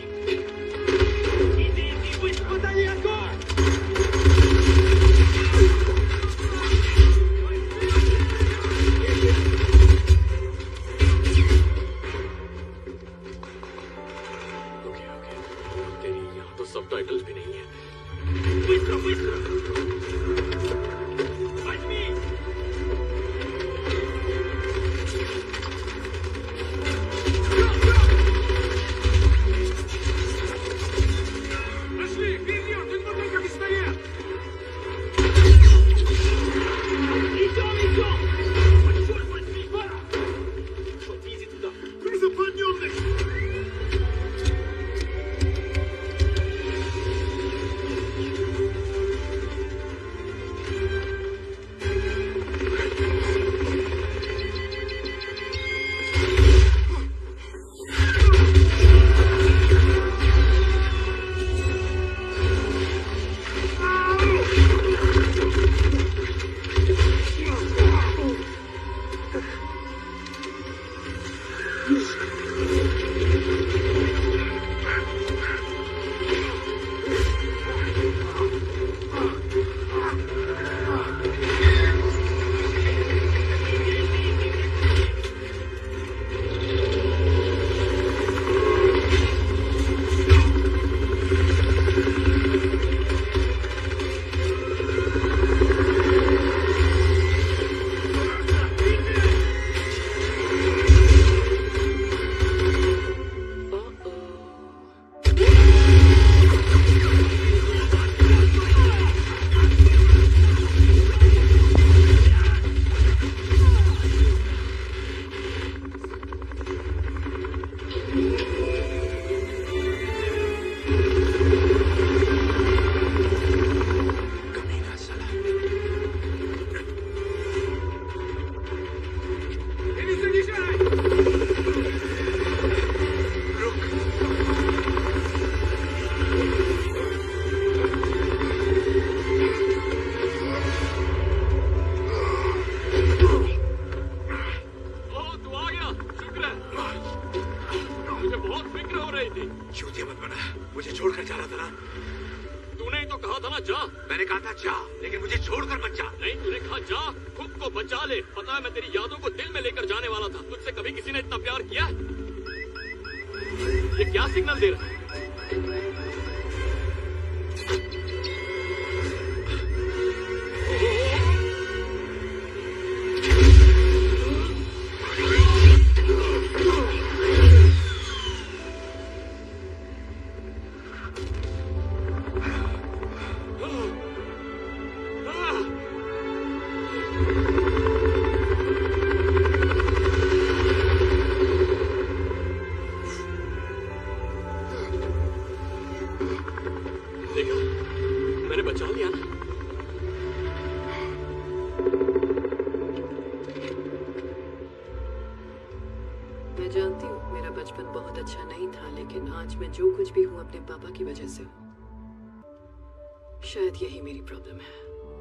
शायद यही मेरी प्रॉब्लम है।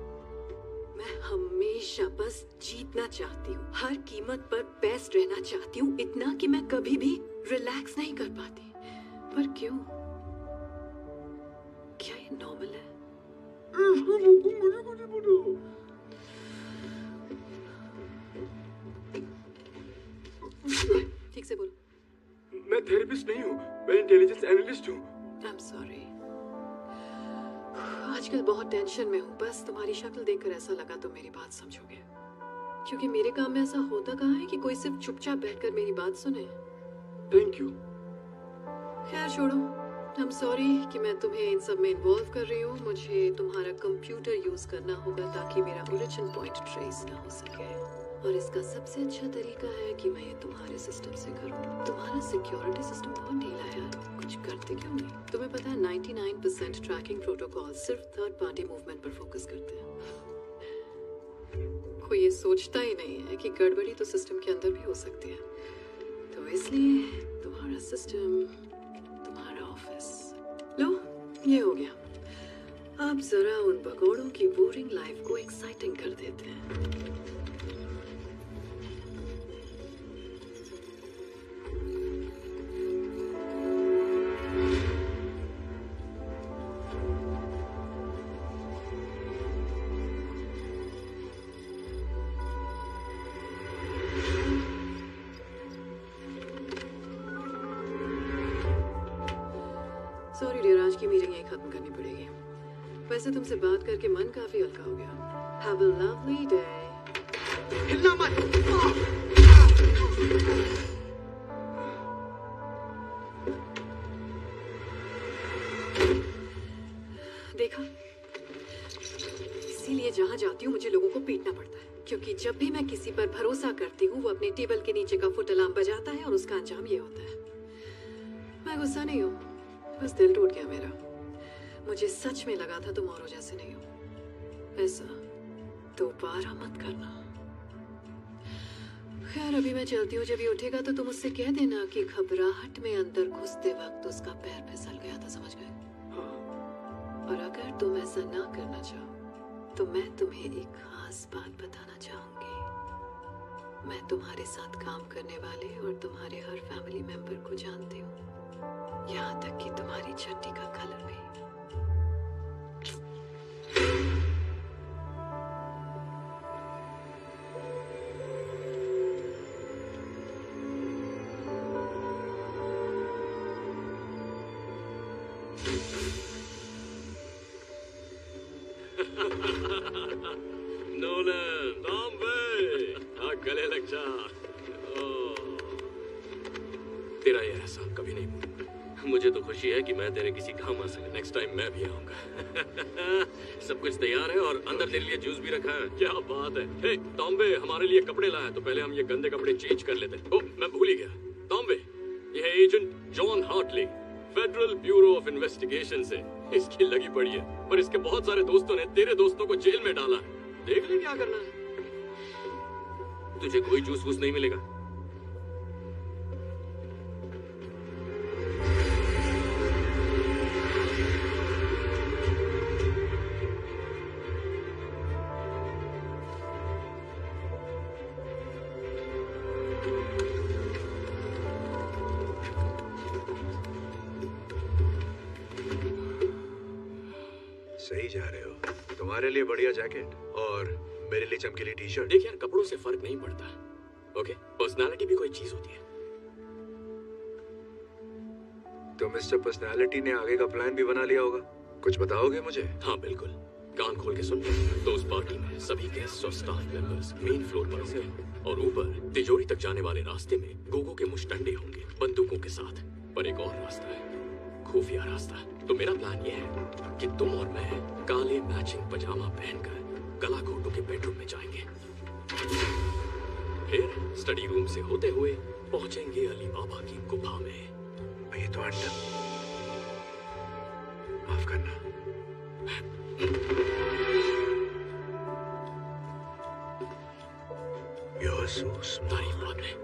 मैं हमेशा बस जीतना चाहती हूँ, हर कीमत पर बेस्ट रहना चाहती हूँ, इतना कि मैं कभी भी रिलैक्स नहीं कर पाती। पर क्यों? क्या ये नॉर्मल है? ठीक से बोलो। मैं थेरेपिस्ट नहीं हूँ, मैं इंटेलिजेंस एनालिस्ट हूँ। I'm sorry। आजकल बहुत टेंशन में हूँ, बस तुम्हारी शक्ल देखकर ऐसा लगा तो मेरी बात समझोगे, क्योंकि मेरे काम में ऐसा होता कहाँ है कि कोई सिर्फ चुपचाप बैठकर मेरी बात सुने। Thank you. खैर छोड़ो, I'm sorry कि मैं तुम्हें इन सब में इन्वॉल्व कर रही हूँ। मुझे तुम्हारा कंप्यूटर यूज करना होगा ताकि मेरा ओरिजिन पॉइंट ट्रेस ना हो सके, और इसका सबसे अच्छा तरीका है कि मैं ये तुम्हारे सिस्टम से करूँ। तुम्हारा सिक्योरिटी सिस्टम बहुत ढीला है यार, कुछ करते क्यों नहीं? तुम्हें पता है 99% ट्रैकिंग प्रोटोकॉल सिर्फ थर्ड पार्टी मूवमेंट पर फोकस करते हैं। कोई ये सोचता ही नहीं है कि गड़बड़ी तो सिस्टम के अंदर भी हो सकती है। तो इसलिए तुम्हारा सिस्टम, तुम्हारा ऑफिस, लो ये हो गया। अब जरा उन भगोड़ों की बोरिंग लाइफ को एक्साइटिंग कर देते हैं। सॉरी डियर, आज की मीटिंग यही खत्म करनी पड़ेगी। वैसे तुमसे बात करके मन काफी हल्का हो गया। Have a lovely day. हिलना मत। देखा, इसीलिए जहाँ जाती हूँ मुझे लोगों को पीटना पड़ता है, क्योंकि जब भी मैं किसी पर भरोसा करती हूँ वो अपने टेबल के नीचे का फुट अलार्म बजाता है और उसका अंजाम ये होता है। मैं गुस्सा नहीं हूँ, बस दिल टूट गया मेरा। मुझे सच में लगा था तुम औरों जैसे नहीं हो। ऐसा दोबारा मत करना। खैर अभी मैं चलती हूँ, जब ये उठेगा तो तुम उससे कह देना कि घबराहट में अंदर घुसते वक्त उसका पैर फिसल गया था, समझ गए? और अगर तुम ऐसा ना करना चाहो तो मैं तुम्हें एक खास बात बताना चाहूंगी। मैं तुम्हारे साथ काम करने वाले और तुम्हारे हर फैमिली मेंबर को जानती हूँ, यहाँ तक कि तुम्हारी चड्डी का कलर भी। नोलन, टॉम्बे, गले लग जा। तेरा ये एहसान कभी नहीं भूलूंगा। मुझे तो खुशी है कि मैं तेरे किसी काम आ सके। नेक्स्ट टाइम मैं भी आऊंगा। सब कुछ तैयार है और अंदर तेरे लिए जूस भी रखा है। क्या बात है। हे टॉम्बे, हमारे लिए कपड़े लाया, तो पहले हम ये गंदे कपड़े चेंज कर लेते हैं। ओह, मैं भूल ही गया। टॉम्बे, ये है agent John Hartley, Federal Bureau of Investigation से। इसकी लगी पड़ी है, पर इसके बहुत सारे दोस्तों ने तेरे दोस्तों को जेल में डाला है। देख ले क्या करना है। तुझे कोई जूस वूस नहीं मिलेगा। सही जा रहे हो। तुम्हारे लिए बढ़िया जैकेट और मेरे लिए चमकीली टी शर्ट। देख यार, कपड़ों से फर्क नहीं पड़ता। ओके, पर्सनालिटी भी कोई चीज होती है। तो मिस्टर पर्सनालिटी ने आगे का प्लान भी बना लिया होगा। कुछ बताओगे मुझे? हाँ बिल्कुल, कान खोल के सुन। तो उस पार्टी में सभी गेस्ट और स्टाफ मेंबर्स मेन फ्लोर पर होंगे और ऊपर तिजोरी तक जाने वाले रास्ते में गोगो के मुश्तंडे होंगे बंदूकों के साथ। पर एक और रास्ता है, खुफिया रास्ता। तो मेरा प्लान ये है कि तुम और मैं काले मैचिंग पजामा पहनकर गला घोटों के बेडरूम में जाएंगे, फिर स्टडी रूम से होते हुए पहुंचेंगे अली बाबा की गुफा में। ये तो अंडर, माफ करना। तारीफ बाद में।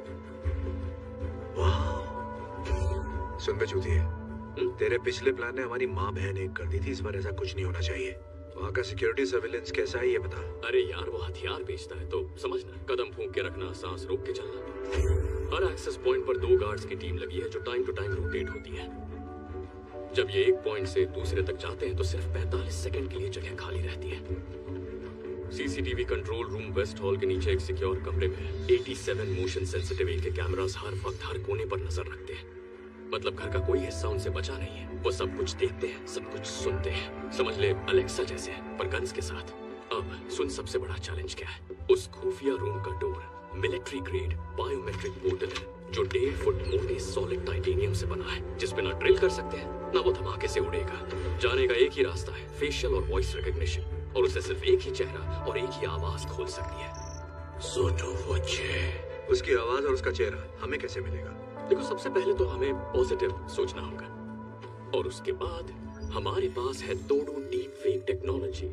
वाह, सुन बे चूतिए, तेरे पिछले प्लान ने हमारी माँ बहन एक कर दी थी। इस बार ऐसा कुछ नहीं होना चाहिए। वहाँ का सिक्योरिटी सर्विलेंस कैसा है ये बता। अरे यार, वो हथियार बेचता है तो समझना, कदम फूंक के रखना, सांस रोक के चलना। हर एक्सेस पॉइंट पर 2 गार्ड्स की टीम लगी है जो टाइम टू टाइम रोटेट होती है। जब ये एक पॉइंट से दूसरे तक जाते हैं तो सिर्फ 45 सेकंड के लिए जगह खाली रहती है। CCTV control room west hall के नीचे एक सिक्योर कमरे में 87 मोशन सेंसिटिव के कैमरास हर वक्त हर कोने पर नजर रखते हैं। मतलब घर का कोई हिस्सा उनसे बचा नहीं है। वो सब कुछ देखते हैं, सब कुछ सुनते हैं। समझ ले अलेक्सा जैसे, पर गन्स के साथ। अब सुन, सबसे बड़ा चैलेंज क्या है। उस खुफिया रूम का door military grade biometric portal है जो 1.5 फुट मोटे सॉलिड टाइटेनियम से बना है, जिसपे ना ड्रिल कर सकते हैं ना वो धमाके से उड़ेगा। जाने का एक ही रास्ता है, फेशियल और वॉइस रिकॉग्निशन, और उसे सिर्फ एक ही चेहरा और एक ही आवाज खोल सकती है। सोटो वोचे। उसकी आवाज और उसका चेहरा हमें कैसे मिलेगा? देखो, सबसे पहले तो हमें पॉजिटिव सोचना होगा, और उसके बाद हमारे पास है तोड़ो डीप फेक टेक्नोलॉजी।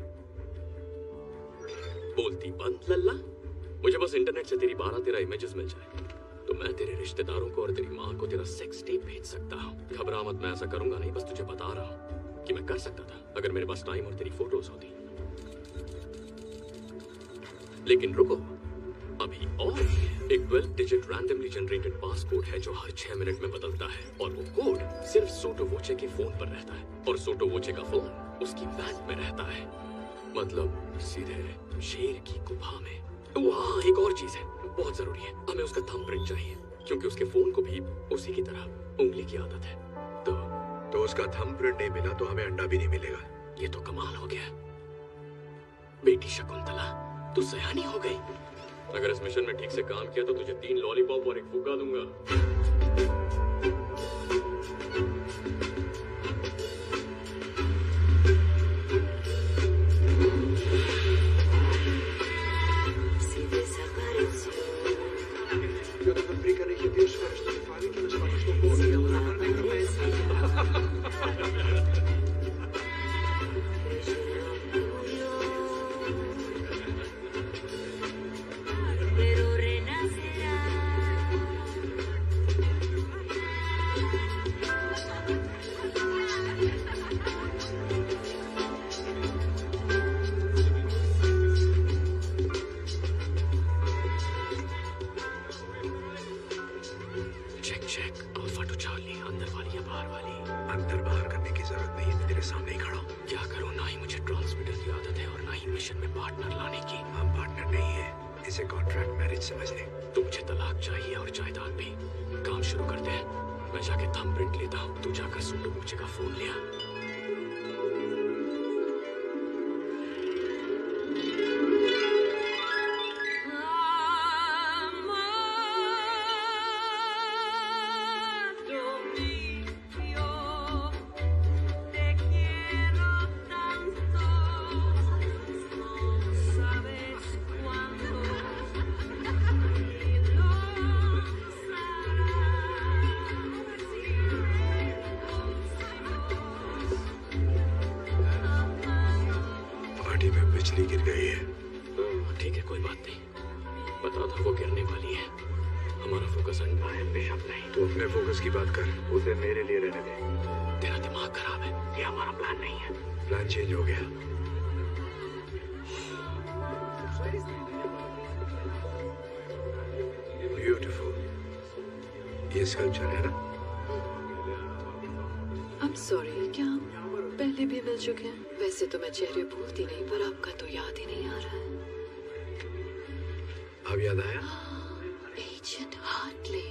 बोलती बंद लल्ला। मुझे बस इंटरनेट से तेरी 12-13 इमेजेस मिल जाए तो मैं तेरे रिश्तेदारों को और तेरी माँ को तेरा सेक्स टेप भेज सकता हूँ। घबरा मत, मैं ऐसा करूंगा नहीं, बस तुझे बता रहा हूँ कि मैं कर सकता था अगर मेरे पास टाइम और तेरी फोटोज होती। लेकिन रुको, अभी और एक 12 डिजिट रैंडमली जनरेटेड पासकोड है जो हर 6 मिनट में बदलता है, और वो कोड सिर्फ सोटो वोचे के फोन पर रहता है, और सोटो वोचे का फोन उसकी वैन में रहता है। मतलब सीधे शेर की गुफा में। वहाँ एक और चीज है, बहुत जरूरी है, हमें उसका थंबप्रिंट चाहिए, क्योंकि उसके फोन को भी उसी की तरह उंगली की आदत है। तो उसका थंबप्रिंट नहीं मिला तो हमें अंडा भी नहीं मिलेगा। ये तो कमाल हो गया। बेटी शकुंतला, तू सयानी हो गई। अगर इस मिशन में ठीक से काम किया तो तुझे 3 लॉलीपॉप और 1 फुग्गा दूंगा। चेहरे भूलती नहीं, पर आपका तो याद ही नहीं आ रहा है। अब याद आया? एजेंट हार्टली,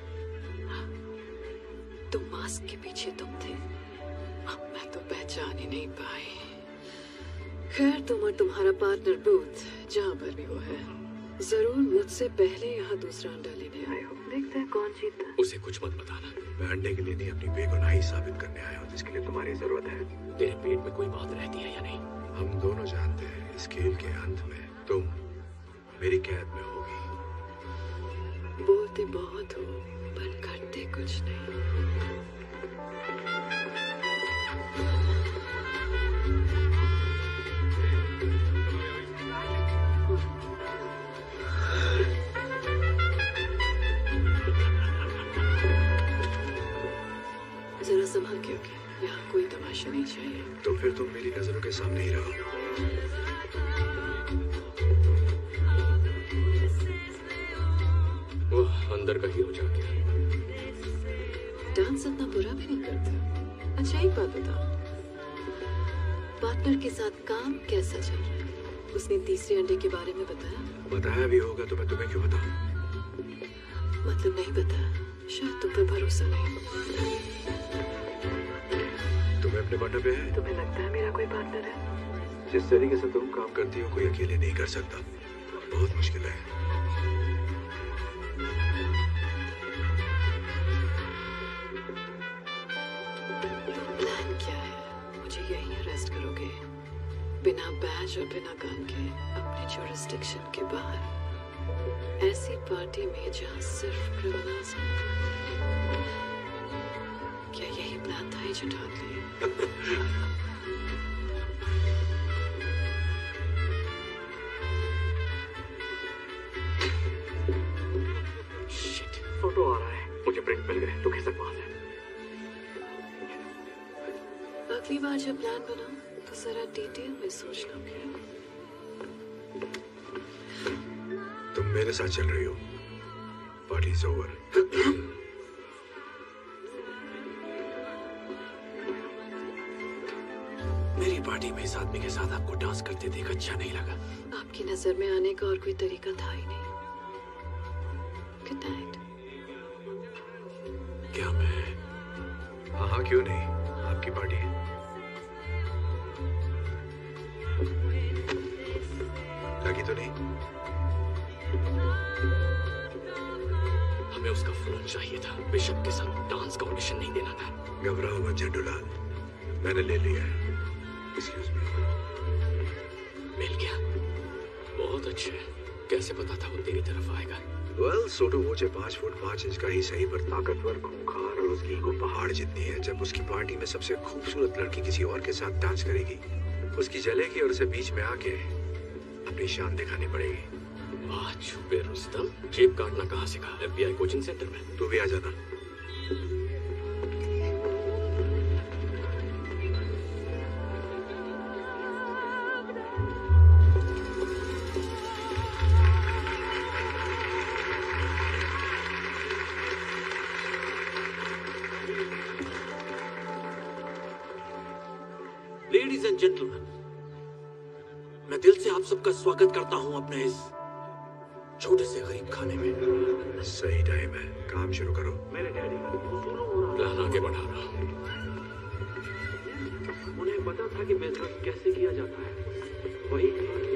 तुम मास्क के पीछे तुम थे। अब मैं तो पहचान ही नहीं पाई। खैर, तुम और तुम्हारा पार्टनर बूथ जहाँ पर भी वो है, जरूर मुझसे पहले यहाँ दूसरा अंडा लेने आए हो। देखते हैं कौन जीतता है। उसे कुछ मत बताना। मैं अंडे के लिए नहीं, अपनी बेगुनाही साबित करने आया हूँ, जिसके लिए तुम्हारी जरूरत है। तेरे पेट में कोई बात रहती है या नहीं? हम दोनों जानते हैं इस खेल के अंत में तुम मेरी कैद में होगी। बोलते बहुत हो पर करते कुछ नहीं। जरा संभाल के रखें, यहाँ कोई तमाशा नहीं चाहिए। तो फिर तुम मेरी नजरों के सामने ही रहो। वो अंदर का हीरो जाग गया। डांस इतना बुरा भी नहीं करता। अच्छा, एक बात बताओ, पार्टनर के साथ काम कैसा चल रहा है? उसने तीसरे अंडे के बारे में बताया? बताया भी होगा तो मैं तुम्हें क्यों बताऊं? मतलब नहीं बताया, शायद तुम पर भरोसा नहीं। तुम्हें अपने पार्टनर पे है? तुम्हें लगता है मेरा कोई पार्टनर है? जिस तरीके से तुम काम करती हो, कोई अकेले नहीं कर सकता। बहुत मुश्किल है। प्लान क्या है? मुझे यहीं अरेस्ट करोगे, बिना बैज और बिना गन के, अपने जुरिस्डिक्शन के बाहर, ऐसी पार्टी में जहां सिर्फ क्रिमिनल्स हैं। क्या यही प्लान था एजेंट हार्टली? शिट, फोटो आ रहा है। मुझे प्रिंट मिल गए। तू किसके पास है? अगली बार जब प्लान बनाओ तो जरा डिटेल में सोचना भी। तुम मेरे साथ चल रही हो। Party is over. मेरी पार्टी में इस आदमी के साथ आपको डांस करते देख अच्छा नहीं लगा। आपकी नजर में आने का और कोई तरीका था ही नहीं। Good night. क्या मैं? हाँ, क्यों नहीं, आपकी पार्टी है। लगी तो नहीं? हमें उसका फोन चाहिए था। बिशप के साथ डांस का ऑडिशन नहीं देना था। घबराओ मत झंडूलाल, मैंने ले लिया है। Excuse me. मिल गया? बहुत अच्छे। कैसे पता था वो तेरी तरफ आएगा? Well, Sotto Voce 5 foot 5 inch का ही सही, पर ताकतवर, खूंखार और उसकी ईगो पहाड़ जितनी है। जब उसकी पार्टी में सबसे खूबसूरत लड़की किसी और के साथ डांस करेगी, उसकी जलेगी और उसे बीच में आके अपनी शान दिखानी पड़ेगी। वाह छुपे रुस्तम, जेब काटना कहाँ सीखा? FBI कोचिंग सेंटर में? तू भी आ जाना। लेडीज एंड जेंटलमैन, मैं दिल से आप सबका स्वागत करता हूं अपने इस छोटे से गरीब खाने में। सही टाइम है, काम शुरू करो। मेरे डैडी प्लान आगे बढ़ा रहा हूँ। उन्हें पता था कि बिजनेस कैसे किया जाता है। वही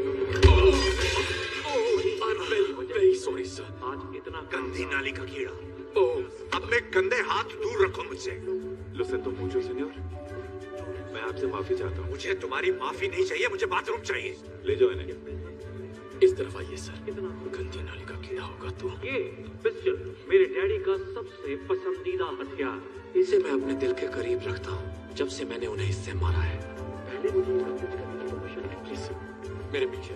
वेरी सॉरी सर। आज इतना गंदी नाली का कीड़ा। ओह, अपने गंदे हाथ दूर रखो मुझसे। Lo siento mucho, señor. मैं आपसे माफी चाहता हूँ। मुझे तुम्हारी माफी नहीं चाहिए, मुझे बाथरूम चाहिए। ले जाओ इन्हें। इस तरफ आइए सर। गंदी नाली का कीड़ा होगा तो। ये पिस्टल मेरे डैडी का सबसे पसंदीदा हथियार। इसे मैं अपने दिल के करीब रखता हूँ जब से मैंने उन्हें इससे मारा है। पहले मुझे इसका टेस्ट करने की परमिशन है। प्लीज मेरे पीछे।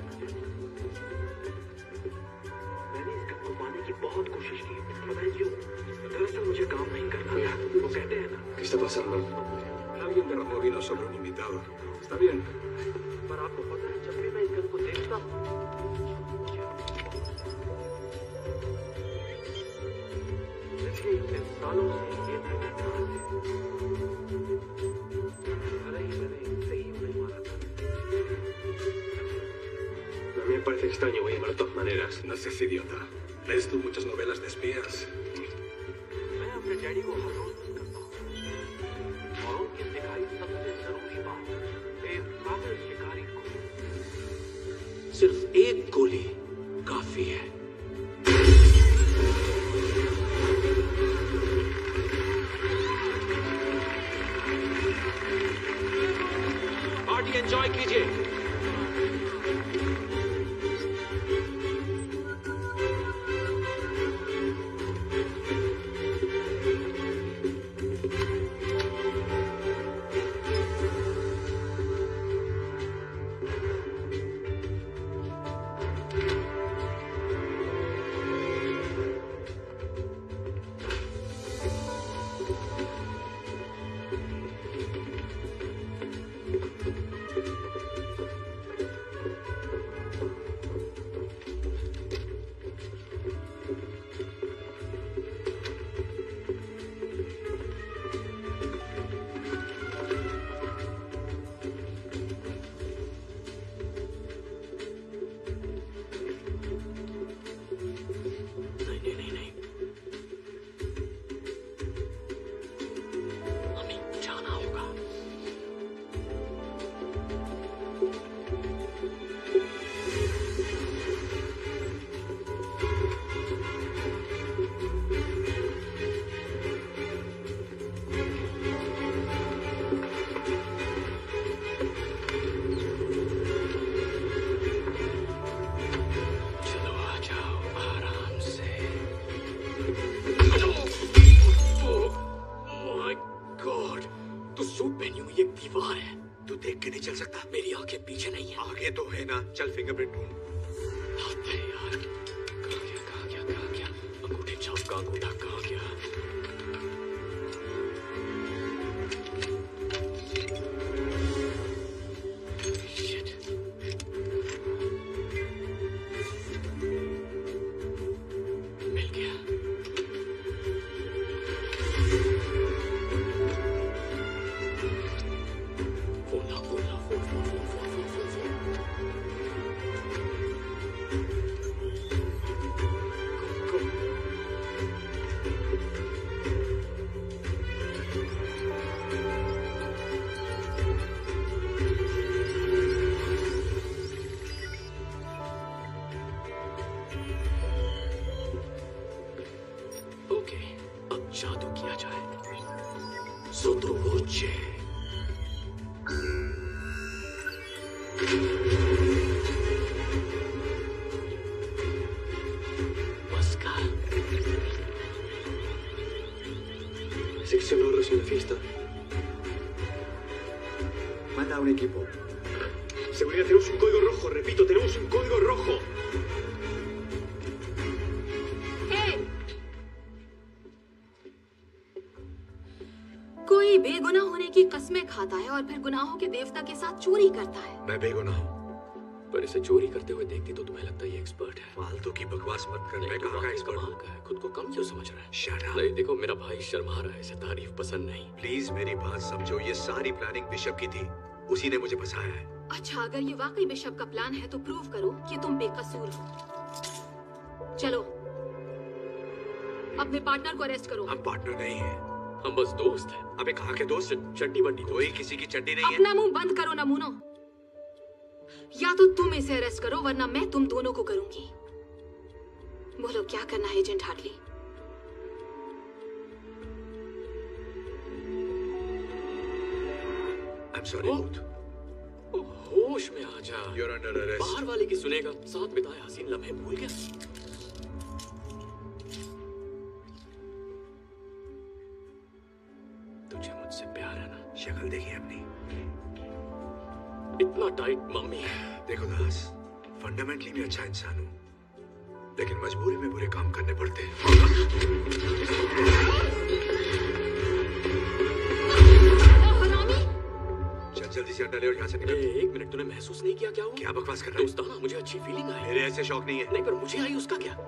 मैंने इस गन को पाने की बहुत कोशिश की, पता है क्यों? दरअसल मुझे काम नहीं करना था। वो कहते हैं ना, ¿Qué está pasando? Alguien derramó vino sobre un invitado. Está bien. पर आपको पता है जब भी मैं इस गन को देखता हूँ, पिछले इतने सालों से ये मैं देखता हूँ। भले ही मैंने इनसे ही उन्हें मारा था। A mí me parece extraño, voy de todas maneras. No seas idiota. ¿Lees tú muchas novelas de espías? मैं अपने डैडी को हर रोज मिस करता हूँ। और उनकी सिखाई सबसे जरूरी बात, एक काबिल शिकारी को सिर्फ एक गोली काफी है। पार्टी एंजॉय कीजिए। चल फिंगरप्रिंट ढूंढ। यार कहाँ गया? अंगूठे छाप का अंगूठा कहाँ गया? Shit. मिल गया। फोन मुझे। Pascal. Sección oro sin la fiesta. Manda un equipo. Seguridad, tenemos un código rojo. Repito, tenemos un código rojo. कोई बेगुनाह होने की कस्में खाता है और फिर गुनाहों के देवता के साथ चोरी करता है। मैं बेगुनाह हूँ। पर इसे चोरी करते हुए देखती तो तुम्हें लगता ये एक्सपर्ट है। फालतू की बकवास मत कर। मैं कहाँ का एक्सपर्ट हूँ? का है, खुद को कम क्यों समझ रहा है? Shut up. नहीं देखो, मेरा भाई शर्मा रहा है, इसे तारीफ पसंद नहीं। प्लीज मेरी बात समझो, ये सारी प्लानिंग बिशप की थी, उसी ने मुझे फंसाया है। अच्छा, अगर ये वाकई बिशप का प्लान है तो प्रूव करो कि तुम बेकसूर हो। चलो, अपने पार्टनर को अरेस्ट करो। हम पार्टनर नहीं हैं। हम बस दोस्त हैं। अबे कहाँ के दोस्त? चट्टी बट्टी कोई किसी की चड्डी नहीं है। अपना मुंह बंद करो नमूनो। या तो तुम इसे अरेस्ट करो वरना मैं तुम दोनों को करूंगी। बोलो क्या करना है agent Hartley? I'm sorry, Ruth. होश में आ जा। You're under arrest. बाहर वाले की सुनेगा। साथ बिताए हसीन लम्हे भूल गया। तुझे मुझसे प्यार है ना? शक्ल देखी अपनी। इतना टाइट मम्मी। देखो दास, फंडामेंटली मैं अच्छा इंसान हूँ, लेकिन मजबूरी में बुरे काम करने पड़ते हैं। चल जल्दी से अंडा ले और यहाँ से निकल। एक मिनट, तूने महसूस नहीं किया क्या हुआ? क्या बकवास कर रहा है? दोस्ताना, मुझे अच्छी फीलिंग आई। मेरे ऐसे शौक नहीं है। नहीं, पर मुझे आई, उसका क्या?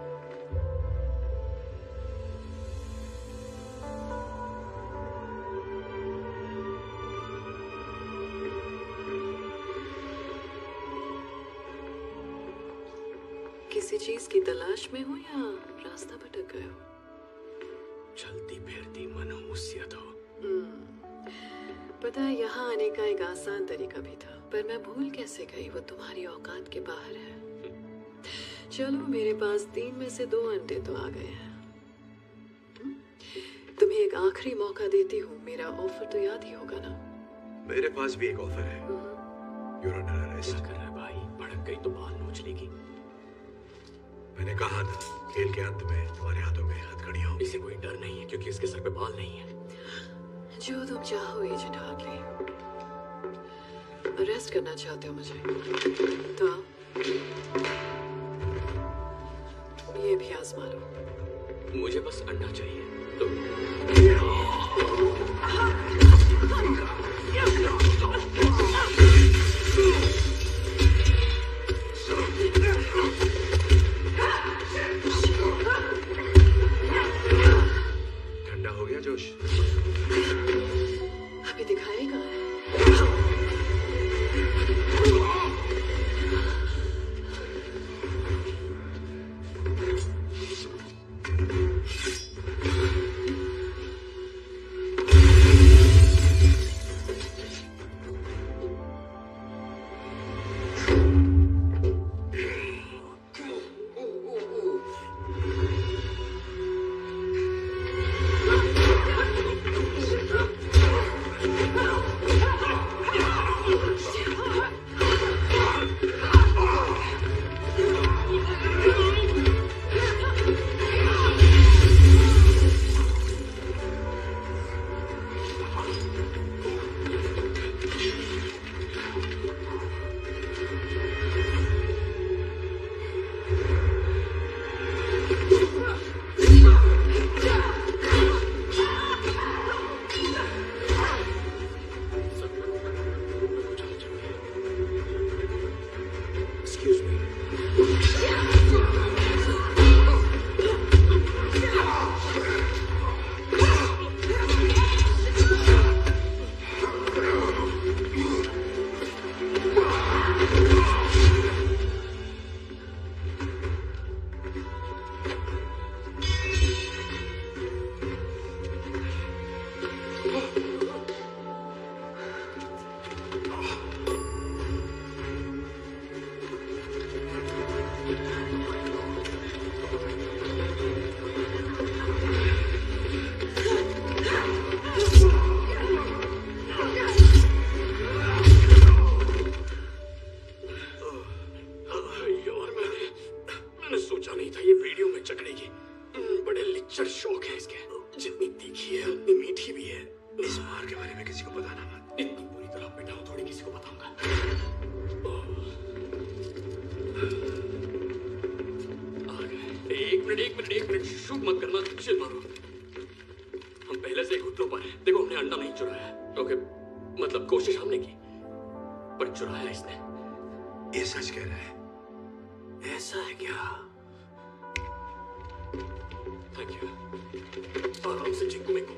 किसी चीज की तलाश में हो या रास्ता भटक गए हो? चलती फिरती मनहूसियत हो। पता है, यहाँ आने का एक आसान तरीका भी था, पर मैं भूल कैसे गई, वो तुम्हारी औकात के बाहर है। चलो, मेरे पास 3 में से 2 अंडे तो आ गए हैं। तुम्हें एक आखिरी मौका देती हूँ, मेरा ऑफर तो याद ही होगा ना? मेरे पास भी एक ऑफर है। You're under arrest. क्या कर रहा है भाई? भड़क गई तो बाल नोच लेगी। मैंने कहा था, खेल के अंत में तुम्हारे हाथों में हथकड़ियां होंगी। इसे कोई डर नहीं है क्योंकि इसके सर पे बाल नहीं है। जो तुम चाहो एजेंट हार्टली। अरेस्ट करना चाहते हो मुझे तो ये भी आजमा लो। मुझे बस अंडा चाहिए तो ठंडा हो गया जोश? अभी दिखाएगा। नहीं था ये वीडियो में चकड़ेगी। बड़े लिच्चर शौक है इसके। जितनी तीखी है उतनी मीठी भी है। इस मार के बारे में किसी को बताना मत। इतनी बुरी तरह पिटाऊं थोड़ी किसी को बताऊंगा। आ गए। एक मिनट शूट मत करना, चिल मारो। हम पहले से ही घुटनों पर हैं। देखो हमने अंडा नहीं चुराया। ओके, मतलब कोशिश हमने की, पर चुराया इसने। ये सच कह रहा है? ऐसा है क्या? Thank you. आराम से चिंकू में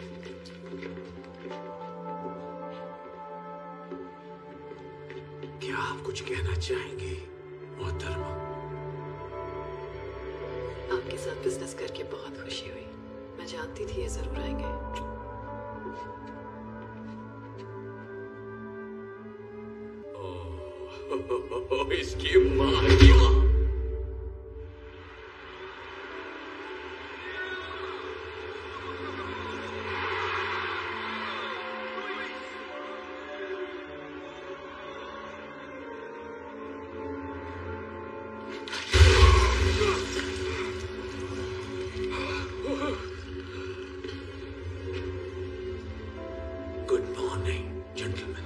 क्या आप कुछ कहना चाहेंगे मोहतरमा? आपके साथ बिजनेस करके बहुत खुशी हुई। मैं जानती थी ये जरूर आएंगे। इसकी माँ की माँ। Good morning gentleman.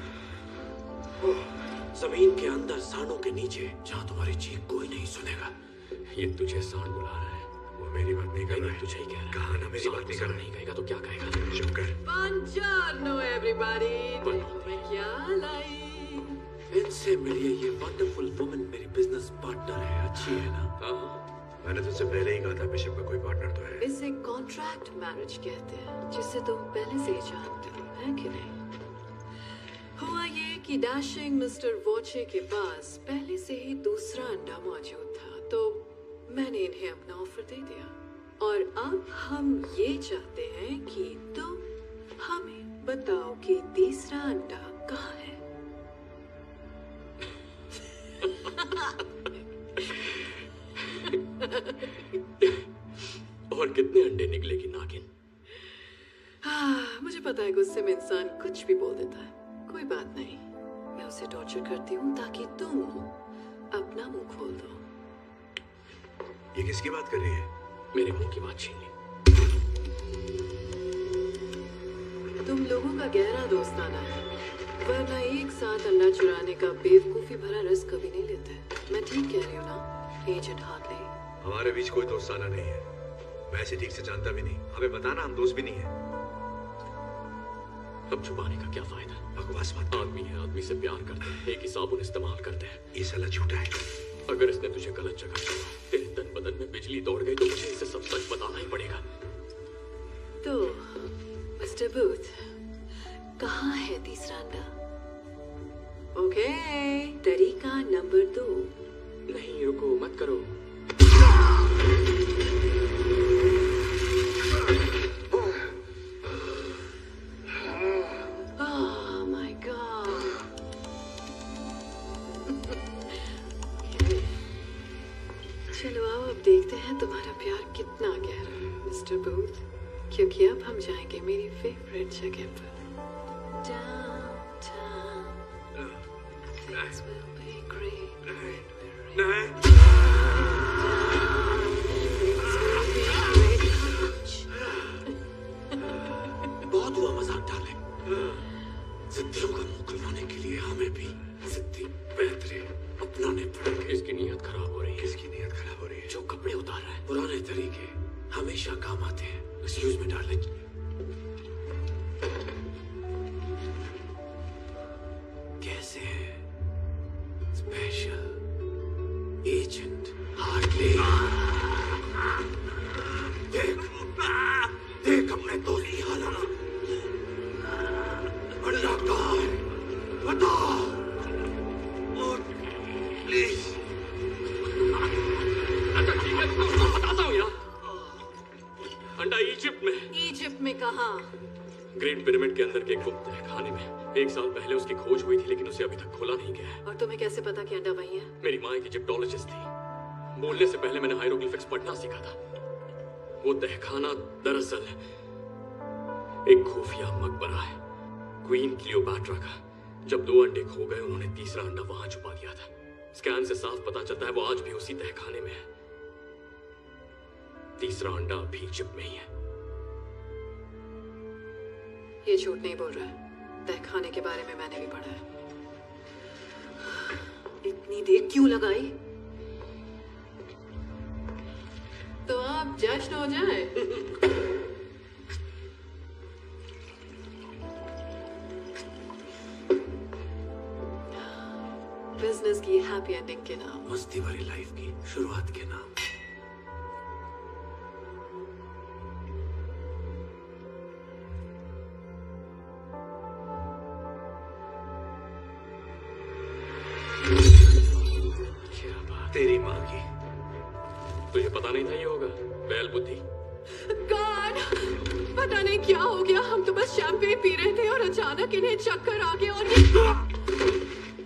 जमीन के अंदर सांडों के नीचे जहां तुम्हारी चीख कोई नहीं सुनेगा। ये तुझे सांड बुला रहा है। वो मेरी बात नहीं कर रहा है। तुझे ही कह रहा है। कहा ना मेरी बात नहीं कर रहा है। नहीं कहेगा तो क्या कहेगा? चुप कर। Buongiorno everybody। मैं क्या लाई? इनसे मिलिए, ये वंडरफुल वुमन मेरी बिजनेस पार्टनर है। अच्छी है ना? मैंने तुझसे पहले ही कहा था बिशप का कोई पार्टनर तो है। इसे कॉन्ट्रैक्ट मैरिज कहते हैं, जिसे तुम पहले से ही जानते हो, है कि नहीं? हुआ ये कि डैशिंग मिस्टर वॉचे के पास पहले से ही दूसरा अंडा मौजूद था, तो मैंने इन्हें अपना ऑफर दे दिया। और अब हम ये चाहते हैं कि तुम हमें बताओ कि तीसरा अंडा कहाँ है। और कितने अंडे निकलेगी नागिन? मुझे पता है गुस्से में इंसान कुछ भी बोल देता है। कोई बात नहीं, मैं उसे टॉर्चर करती हूँ ताकि तुम अपना मुंह खोल दो। ये किसकी बात कर रही है? मेरे मुंह की बात छीन ली। तुम लोगों का गहरा दोस्ताना है, वरना एक साथ अंडा चुराने का बेवकूफी भरा रिस्क कभी नहीं लेते। मैं ठीक कह रही हूँ ना एजेंट हार्टले? हमारे बीच कोई दोस्ताना नहीं है। मैं ऐसे ठीक से जानता भी नहीं। हमें बताना, हम दोस्त भी नहीं है। अब छुपाने का क्या फायदा? बकवास मत। आदमी है, आदमी से प्यार करते हैं, एक ही साबुन इस्तेमाल करते हैं। ये साला झूठा है। अगर इसने तुझे गलत जगह छोड़ा, तेरे तन बदन में बिजली दौड़ गई, तो मुझे इसे सब सच बताना ही पड़ेगा। तो मिस्टर बूथ, कहाँ है तीसरा अंडा? ओके, तरीका नंबर 2। नहीं रुको, मत करो। Oh my God. चलो आओ, अब देखते हैं तुम्हारा प्यार कितना गहरा है मिस्टर बूथ, क्योंकि अब हम जाएंगे मेरी फेवरेट जगह पर। Downtown. Things will be great when we're in. बहुत हुआ मजाक डाले। जिद्दियों का मुंह खुलवाने के लिए हमें भी जिद्दी बेहतरी अपनाने पड़ेंगे। इसकी नीयत खराब हो रही है। किसकी नीयत खराब हो रही है? जो कपड़े उतार रहा है, पुराने तरीके हमेशा काम आते हैं। Excuse me darling. कैसे है स्पेशल एजेंट हार्टले? देख अपने दोस्त की हालत। अंडा कहाँ है? बता प्लीज। अच्छा ठीक है, तुमको बताता हूँ यार। अंडा इजिप्ट में। इजिप्ट में कहाँ? ग्रेट पिरामिड के अंदर के गुप्त खाने में। 1 साल पहले उसकी खोज हुई थी, लेकिन उसे अभी तक खोला नहीं गया है। और तुम्हें कैसे पता कि अंडा वही है? मेरी माँ एक इजिप्टोलॉजिस्ट थी। बोलने से पहले मैंने हायरोग्लिफिक्स पढ़ना सीखा था। वो तहखाना दरअसल एक खुफिया मकबरा है, क्वीन क्लियोपैट्रा का। जब 2 अंडे खो गए, उन्होंने तीसरा अंडा वहां छुपा दिया था। स्कैन से साफ पता चलता है वो आज भी उसी तहखाने में है। तीसरा अंडा अभी चिप में ही है। ये झूठ नहीं बोल रहा है। तहखाने के बारे में मैंने भी पढ़ा है। इतनी देर क्यों लगाई? तो आप जश्न हो जाए। बिजनेस की हैप्पी एंडिंग के नाम, मस्ती भरी लाइफ की शुरुआत के नाम। क्या बात, तेरी माँ की। तुझे पता नहीं था ये होगा? बैल बुद्धि। गॉड, पता नहीं क्या हो गया। हम तो बस शैंपेन पी रहे थे और अचानक इन्हें चक्कर आ गया और ये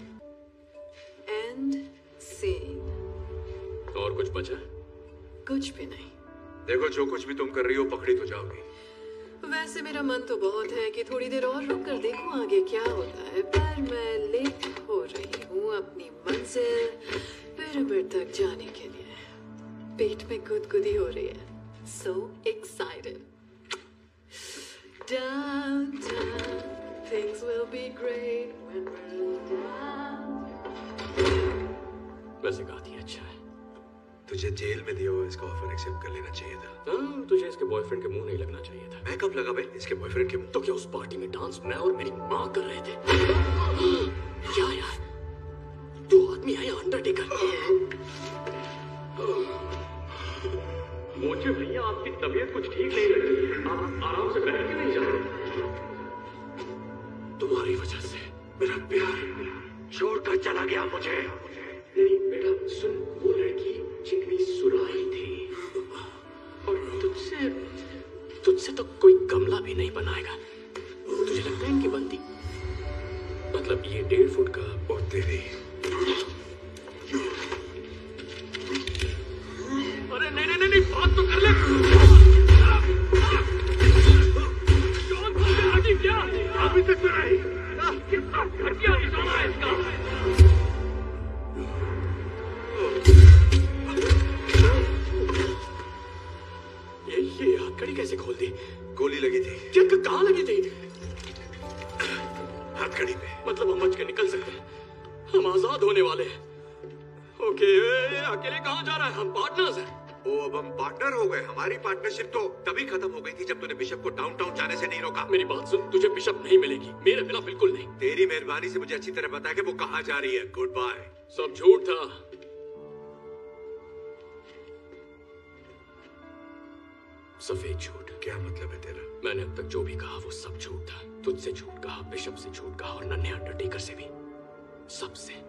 एंड सीन। और कुछ बचा? कुछ भी नहीं। देखो, जो कुछ भी तुम कर रही हो पकड़ी तो जाओगी। वैसे मेरा मन तो बहुत है कि थोड़ी देर और रुक कर देखूं आगे क्या होता है, पर मैं लेट हो रही हूँ अपनी मंजिल पिरामिड तक जाने के लिए। पेट में गुदगुदी हो रही है। So excited. Downtown, things will be great when we're down. वैसे गाती अच्छा है। तुझे जेल में दिया हुआ इसका ऑफर एक्सेप्ट कर लेना चाहिए था। हाँ, तुझे इसके बॉयफ्रेंड के मुंह नहीं लगना चाहिए था। मैं कब लगा भाई इसके बॉयफ्रेंड के मुंह? तो क्या उस पार्टी में डांस मैं और मेरी माँ कर रहे थे? क्या यार, तू आदमी है या अंडरटेकर? मुझे भैया आपकी तबीयत कुछ ठीक नहीं लग रही है। आप आराम से बैठ के नहीं जा रहे। तुम्हारी वजह से मेरा प्यार छोड़कर चला गया मुझे। नहीं बेटा सुन, वो लड़की चिकनी सुराही थी और तुझसे तो कोई गमला भी नहीं बनाएगा। तुझे लगता है इनकी बनती? मतलब ये 1.5 फुट का और तेरी। अरे नहीं, बात तो कर ले। क्या अभी तक तो नहीं? कितना घटिया निशाना है इसका। ये हथकड़ी कैसे खोल दी? गोली लगी थी। क्या कहाँ लगी थी? हथकड़ी पे। मतलब हम बच के निकल सकते हैं, हम आजाद होने वाले हैं। ओके, अकेले कहाँ जा रहा है? हम पार्टनर्स हैं। ओ, अब हम पार्टनर हो गए। हमारी पार्टनरशिप तो तभी खत्म हो गई थी जब तूने बिशप को डाउनटाउन जाने से नहीं रोका। मेरी बात सुन, तुझे बिशप नहीं मिलेगी, मेरे बिना बिल्कुल नहीं। तेरी मेहरबानी से मुझे अच्छी तरह बता कि वो कहाँ जा रही है। Goodbye. सब झूठ था। सफेद झूठ। क्या मतलब है तेरा? मैंने अब तक जो भी कहा वो सब झूठ था। तुझसे झूठ कहा, बिशप से झूठ कहा और नन्हे अंडरटेकर से भी, सबसे।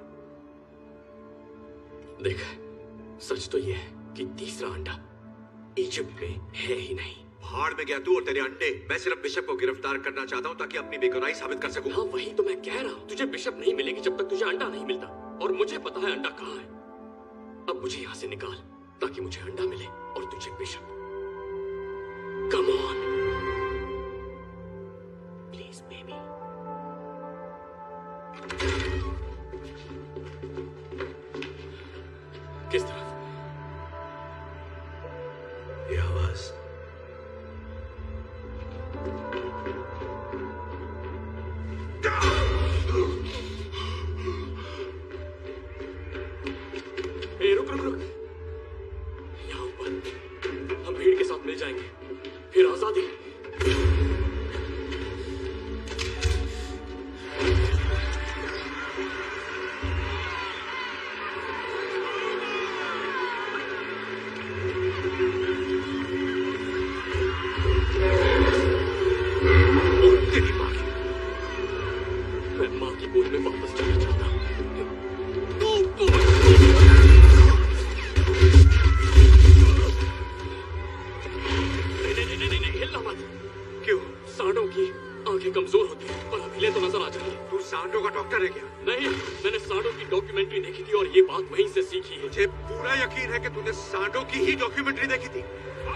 देख, सच तो ये है कि तीसरा अंडा इजिप्ट में है ही नहीं। भाड़ में गया तू और तेरे अंडे। मैं सिर्फ बिशप को गिरफ्तार करना चाहता हूँ ताकि अपनी बेगुनाही साबित कर सकूं। हाँ, वही तो मैं कह रहा हूँ। तुझे बिशप नहीं मिलेगी जब तक तुझे अंडा नहीं मिलता, और मुझे पता है अंडा कहाँ है। अब मुझे यहाँ से निकाल ताकि मुझे अंडा मिले और तुझे bishop. Come on please baby. किस तरफ? ये आवाज। रुक। यहाँ ऊपर हम भीड़ के साथ मिल जाएंगे, फिर आजादी। मैं माँ की गोद में वापस जाना चाहता हूँ। नहीं, हिलना मत। क्यों? सांडों की आंखें कमजोर होती हैं, पर हिले तो नजर आ जाती है। तू सांडों का डॉक्टर है क्या? नहीं, मैंने सांडों की डॉक्यूमेंट्री देखी थी और ये बात वहीं से सीखी है। मुझे पूरा यकीन है कि तूने सांडों की ही डॉक्यूमेंट्री देखी थी।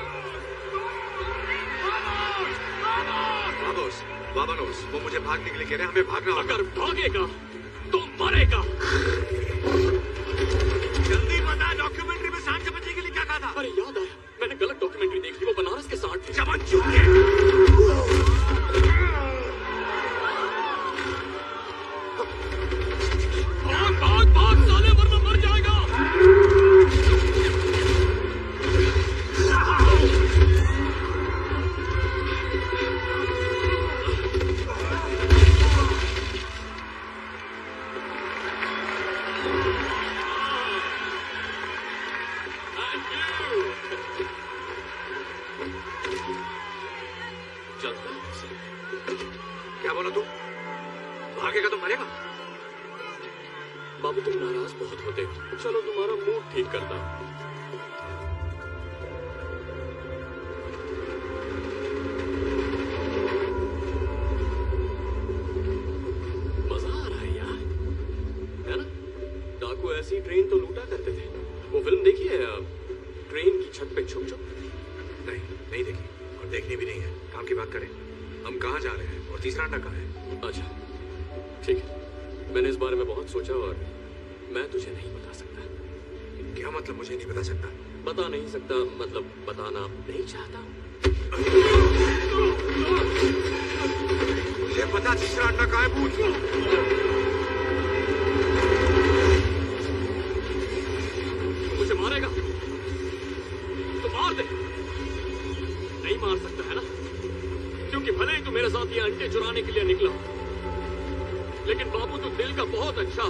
वामोस, वो मुझे भागने के लिए कह रहे हैं। हमें भागना होगा। अगर भागेगा तो मरेगा। जल्दी बता, डॉक्यूमेंट्री में सांड से बचने के लिए क्या कहा था? अरे याद आया, मैंने गलत डॉक्यूमेंट्री क्या बोला तू? भागेगा तो मरेगा। बाबू तुम नाराज बहुत होते हो, चलो तुम्हारा मूड ठीक करता हूं। मजा आ रहा है यार, है ना? डाकू ऐसी ट्रेन तो लूटा करते थे। वो फिल्म देखी है ट्रेन की छत पे छुप छुप? नहीं देखी और देखनी भी नहीं है। काम की बात करें, हम कहाँ जा रहे हैं और तीसरा अंडा कहाँ है? अच्छा ठीक है, मैंने इस बारे में बहुत सोचा और मैं तुझे नहीं बता सकता। क्या मतलब मुझे नहीं बता सकता? बता नहीं सकता मतलब बताना नहीं चाहता। मुझे पता तीसरा अंडा कहाँ है भूत। मुझे मारेगा तो मार दे। नहीं मार सकता है ना, क्योंकि भले ही तू मेरे साथ ये अंडे चुराने के लिए निकला, लेकिन बाबू तू दिल का बहुत अच्छा।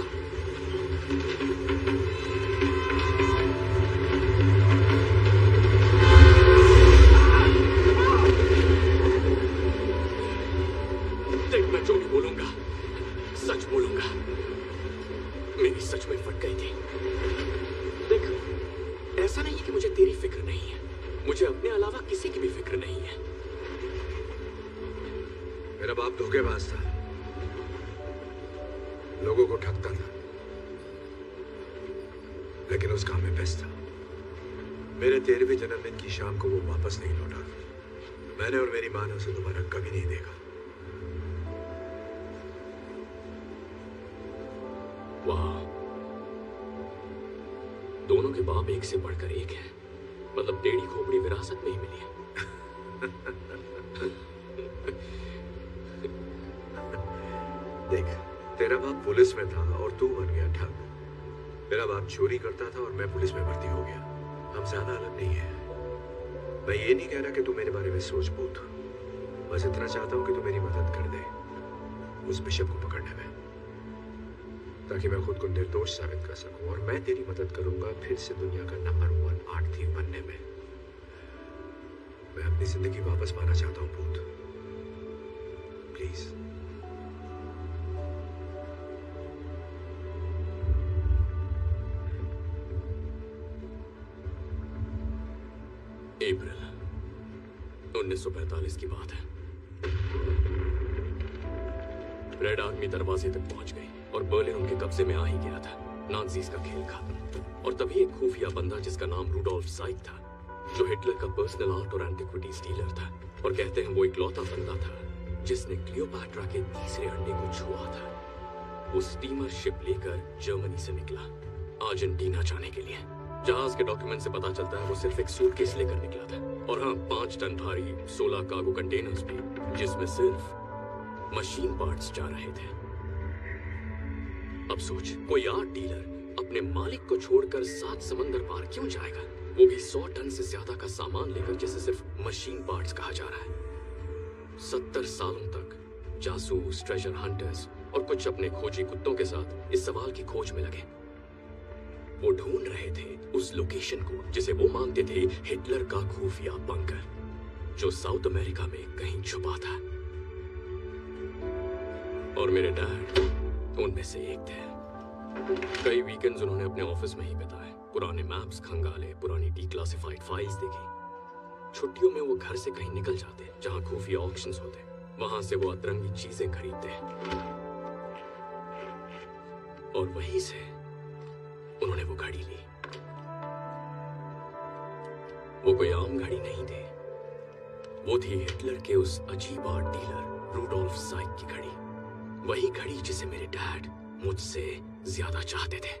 देख मैं जो भी बोलूंगा सच बोलूंगा। मेरी सच में फट गई थी। देख ऐसा नहीं है कि मुझे तेरी फिक्र नहीं है, मुझे अपने अलावा किसी की भी फिक्र नहीं है। मेरा बाप धोखेबाज था, लोगों को ठगता था, लेकिन उस काम में बेस्ट था। मेरे 13वें जन्मदिन की शाम को वो वापस नहीं लौटा। मैंने और मेरी माँ ने उसे दोबारा कभी नहीं देखा। वाह, दोनों के बाप एक से बढ़कर एक है। मतलब टेढ़ी खोपड़ी विरासत में ही मिली है। देख, तेरा बाप पुलिस में था और तू बन गया ठग। मेरा बाप चोरी करता था और मैं पुलिस में भर्ती हो गया। हम ज्यादा अलग नहीं है। मैं ये नहीं कह रहा कि तू मेरे बारे में सोच पूछ, बस इतना चाहता हूं कि तू मेरी मदद कर दे उस बिशप को पकड़ने में, ताकि मैं खुद को निर्दोष साबित कर सकूं। और मैं तेरी मदद करूंगा फिर से दुनिया का नंबर 1 आर्ट थीव बनने में। मैं अपनी जिंदगी वापस पाना चाहता हूं भूत, प्लीज। अप्रैल 1945 की बात है। रेड आर्मी दरवाजे तक पहुंच गई और बर्लिन उनके कब्जे में आ ही गया था। नाज़ीज़ का खेल खत्म। और तभी एक खुफिया बंदा जिसका नाम रूडोल्फ ज़ाइक था, जो हिटलर का पर्सनल आर्ट और एंटिक्विटीज डीलर था, और कहते हैं वो इकलौता बंदा था जिसने क्लियोपैट्रा के तीसरे अंडे को छुआ था। वो स्टीमर शिप लेकर जर्मनी से निकला अर्जेंटीना जाने के लिए। जहाज के डॉक्यूमेंट से पता चलता है वो सिर्फ एक सूटकेस लेकर निकला था, और हाँ 5 टन भारी 16 कार्गो कंटेनर्स भी, जिसमें सिर्फ मशीन पार्ट्स जा रहे थे। अब सोच, कोई आर्ट डीलर अपने मालिक को छोड़कर 7 समंदर पार क्यों जाएगा, वो भी 100 टन से ज्यादा का सामान लेकर जिसे सिर्फ मशीन पार्ट्स कहा जा रहा है। 70 सालों तक जासूस, ट्रेजर हंटर्स और कुछ अपने खोजी कुत्तों के साथ इस सवाल की खोज में लगे। वो ढूंढ रहे थे उस लोकेशन को जिसे वो मानते थे हिटलर का खुफिया बंकर, जो साउथ अमेरिका में कहीं छुपा था। और मेरे डैड उनमें से एक थे। कई वीकेंड्स उन्होंने अपने ऑफिस में ही बिताए, पुराने मैप्स खंगाले, पुरानी डिक्लासिफाइड फाइल्स देखी। छुट्टियों में वो घर से कहीं निकल जाते जहां खुफिया ऑक्शंस होते, वहां से वो अतरंगी चीजें खरीदते, और वहीं से उन्होंने वो घड़ी ली। वो कोई आम घड़ी नहीं थी, वो थी हिटलर के उस अजीब आर्ट डीलर रूडोल्फ ज़ाइक की घड़ी। वही घड़ी जिसे मेरे डैड मुझसे ज्यादा चाहते थे।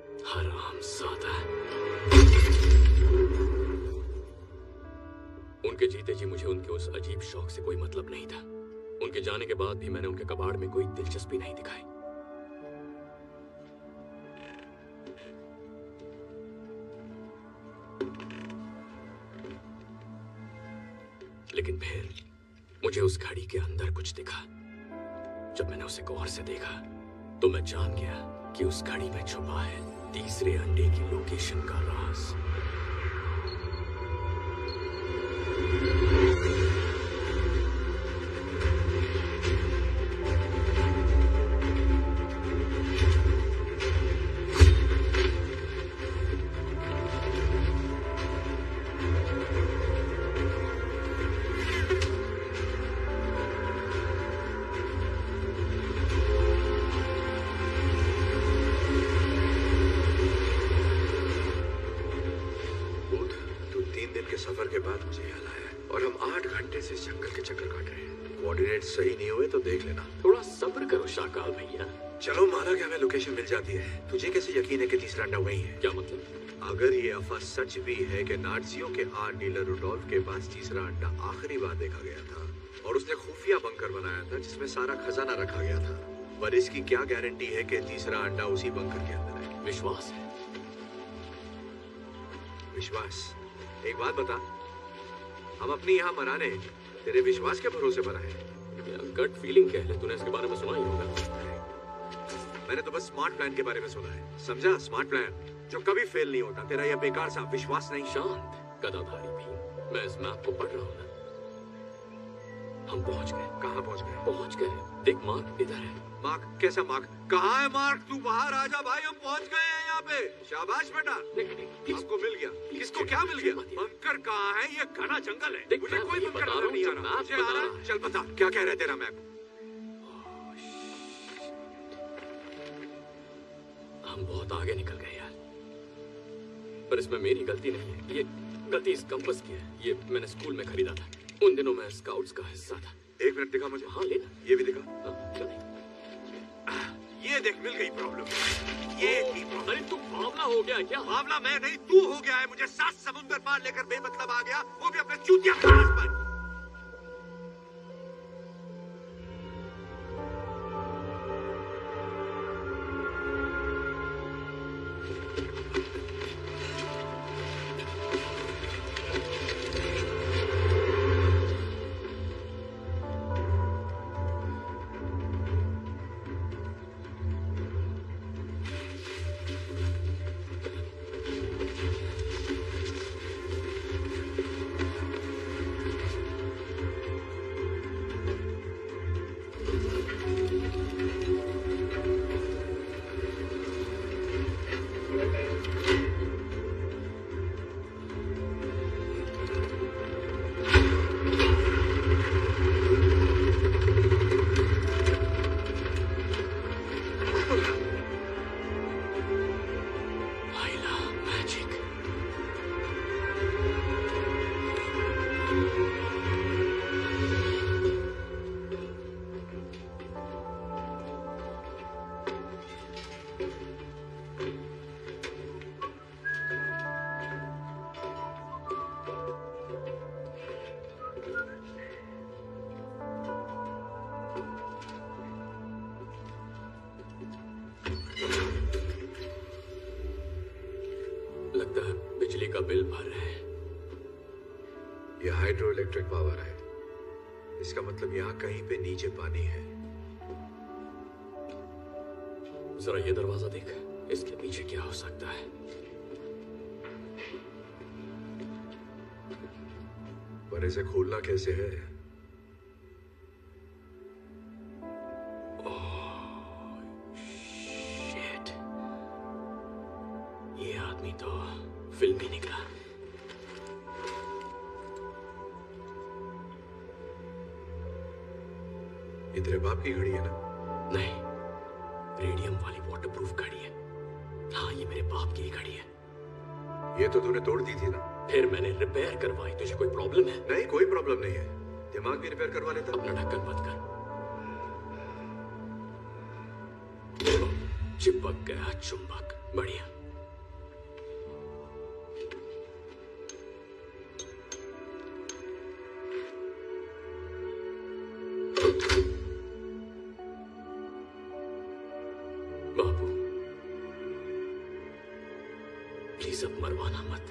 हरामजादा। उनके जीते जी मुझे उनके उस अजीब शौक से कोई मतलब नहीं था। उनके जाने के बाद भी मैंने उनके कबाड़ में कोई दिलचस्पी नहीं दिखाई। लेकिन फिर मुझे उस घड़ी के अंदर कुछ दिखा। जब मैंने उसे गौर से देखा तो मैं जान गया कि उस घड़ी में छुपा है तीसरे अंडे की लोकेशन का राज। सफर के बाद मुझे याद आया और हम 8 घंटे से जंगल के चक्कर काट रहे हैं। कोऑर्डिनेट सही नहीं हुए तो देख लेना। थोड़ा सब्र करो शाकाल भैया। चलो माना कि हमें लोकेशन मिल जाती है, तुझे कैसे यकीन है कि तीसरा अंडा वही है? क्या मतलब? अगर ये अफवाह सच भी है कि नाज़ियों के आर्ट डीलर रुडोल्फ के पास तीसरा अंडा आखिरी बार देखा गया था और उसने खुफिया बंकर बनाया था जिसमें सारा खजाना रखा गया था, पर इसकी क्या गारंटी है कि तीसरा अंडा उसी बंकर के अंदर है? विश्वास है। विश्वास? एक बात बता, हम अपनी यहाँ मराने तेरे विश्वास के भरोसे मराए? गट फीलिंग कह ले, तूने इसके बारे में सुना ही होगा। मैंने तो बस स्मार्ट प्लान के बारे में सुना है, समझा? स्मार्ट प्लान जो कभी फेल नहीं होता। तेरा यह बेकार सा विश्वास नहीं। शांत गदाधारी भी, मैं इस मैप को पढ़ रहा हूँ ना। हम पहुंच गए। कहाँ पहुंच गए? पहुंच गए। देख मार्क इधर है। मार्क? कैसा मार्क? कहाँ है मार्क? तू बाहर आ जा भाई, हम पहुंच गए हैं यहाँ पे। शाबाश बेटा, किसको मिल गया? किसको क्या मिल गया? बंकर कहाँ है? ये घना जंगल है, मुझे कोई बंकर नजर नहीं आ रहा। मुझे आ रहा है। चल बता, क्या कह रहा है तेरा मैप? हम बहुत आगे निकल गए यार, पर इसमें मेरी गलती नहीं है। ये गलती इस कंपास की है। ये मैंने स्कूल में खरीदा था, उन दिनों मैं स्काउट्स का हिस्सा था। एक मिनट दिखा मुझे। हाँ लेना। ये भी दिखा। क्यों नहीं? ये देख, मिल गई प्रॉब्लम। ये थी प्रॉब्लम। अरे तू बावला हो गया क्या? बावला मैं नहीं, तू हो गया है। मुझे 7 समुंदर पार लेकर बेमतलब आ गया, वो भी अपने चूतिया पास पर। लगता है बिजली का बिल भर रहे हैं। ये हाइड्रो इलेक्ट्रिक पावर है, इसका मतलब यहाँ कहीं पे नीचे पानी है। जरा ये दरवाजा देख, इसके पीछे क्या हो सकता है? पर इसे खोलना कैसे है? शिट, ये आदमी तो फिल्मी निकला। ये तेरे बाप की घड़ी है ना? नहीं, रेडियम वाली वाटरप्रूफ घड़ी है। हाँ, ये मेरे बाप की ही घड़ी है। ये तो तूने तोड़ दी थी ना? फिर मैंने रिपेयर करवाई। तुझे कोई प्रॉब्लम है? नहीं, कोई प्रॉब्लम नहीं है। दिमाग भी रिपेयर करवा लेता। अपना ढक्कन बंद कर। चिपक गया चुंबक। बढ़िया। प्लीज अब मरवाना मत।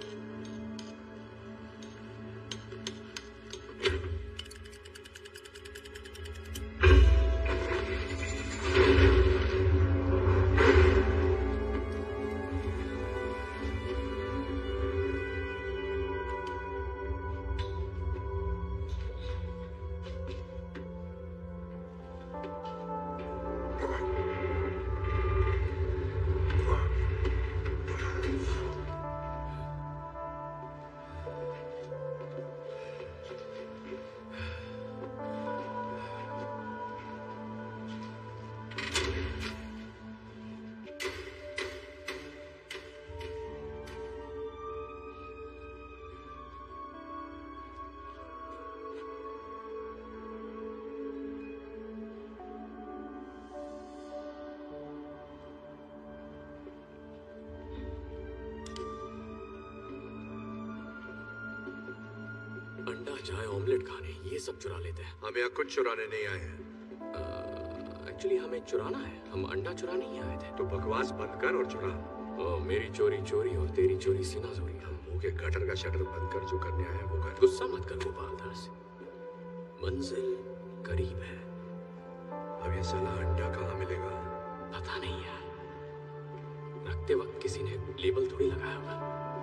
अंडा चाय ऑमलेट खाने ये सब चुरा लेते हैं। हम यहाँ कुछ चुराने नहीं आए हैं। एक्चुअली हमें चुराना है, हम अंडा चुरा नहीं आए थे। तो बकवास बंद कर और चुरा। मेरी चोरी चोरी और तेरी चोरी सीना चोरी। हम मुंह के गटर का शटर बंद कर, जो करने आए वो कर। गुस्सा मत कर गोपाल दास, मंजिल करीब है। अब ये साला अंडा कहाँ मिलेगा? पता नहीं यार, रखते वक्त किसी ने लेबल थोड़ी लगाया होगा।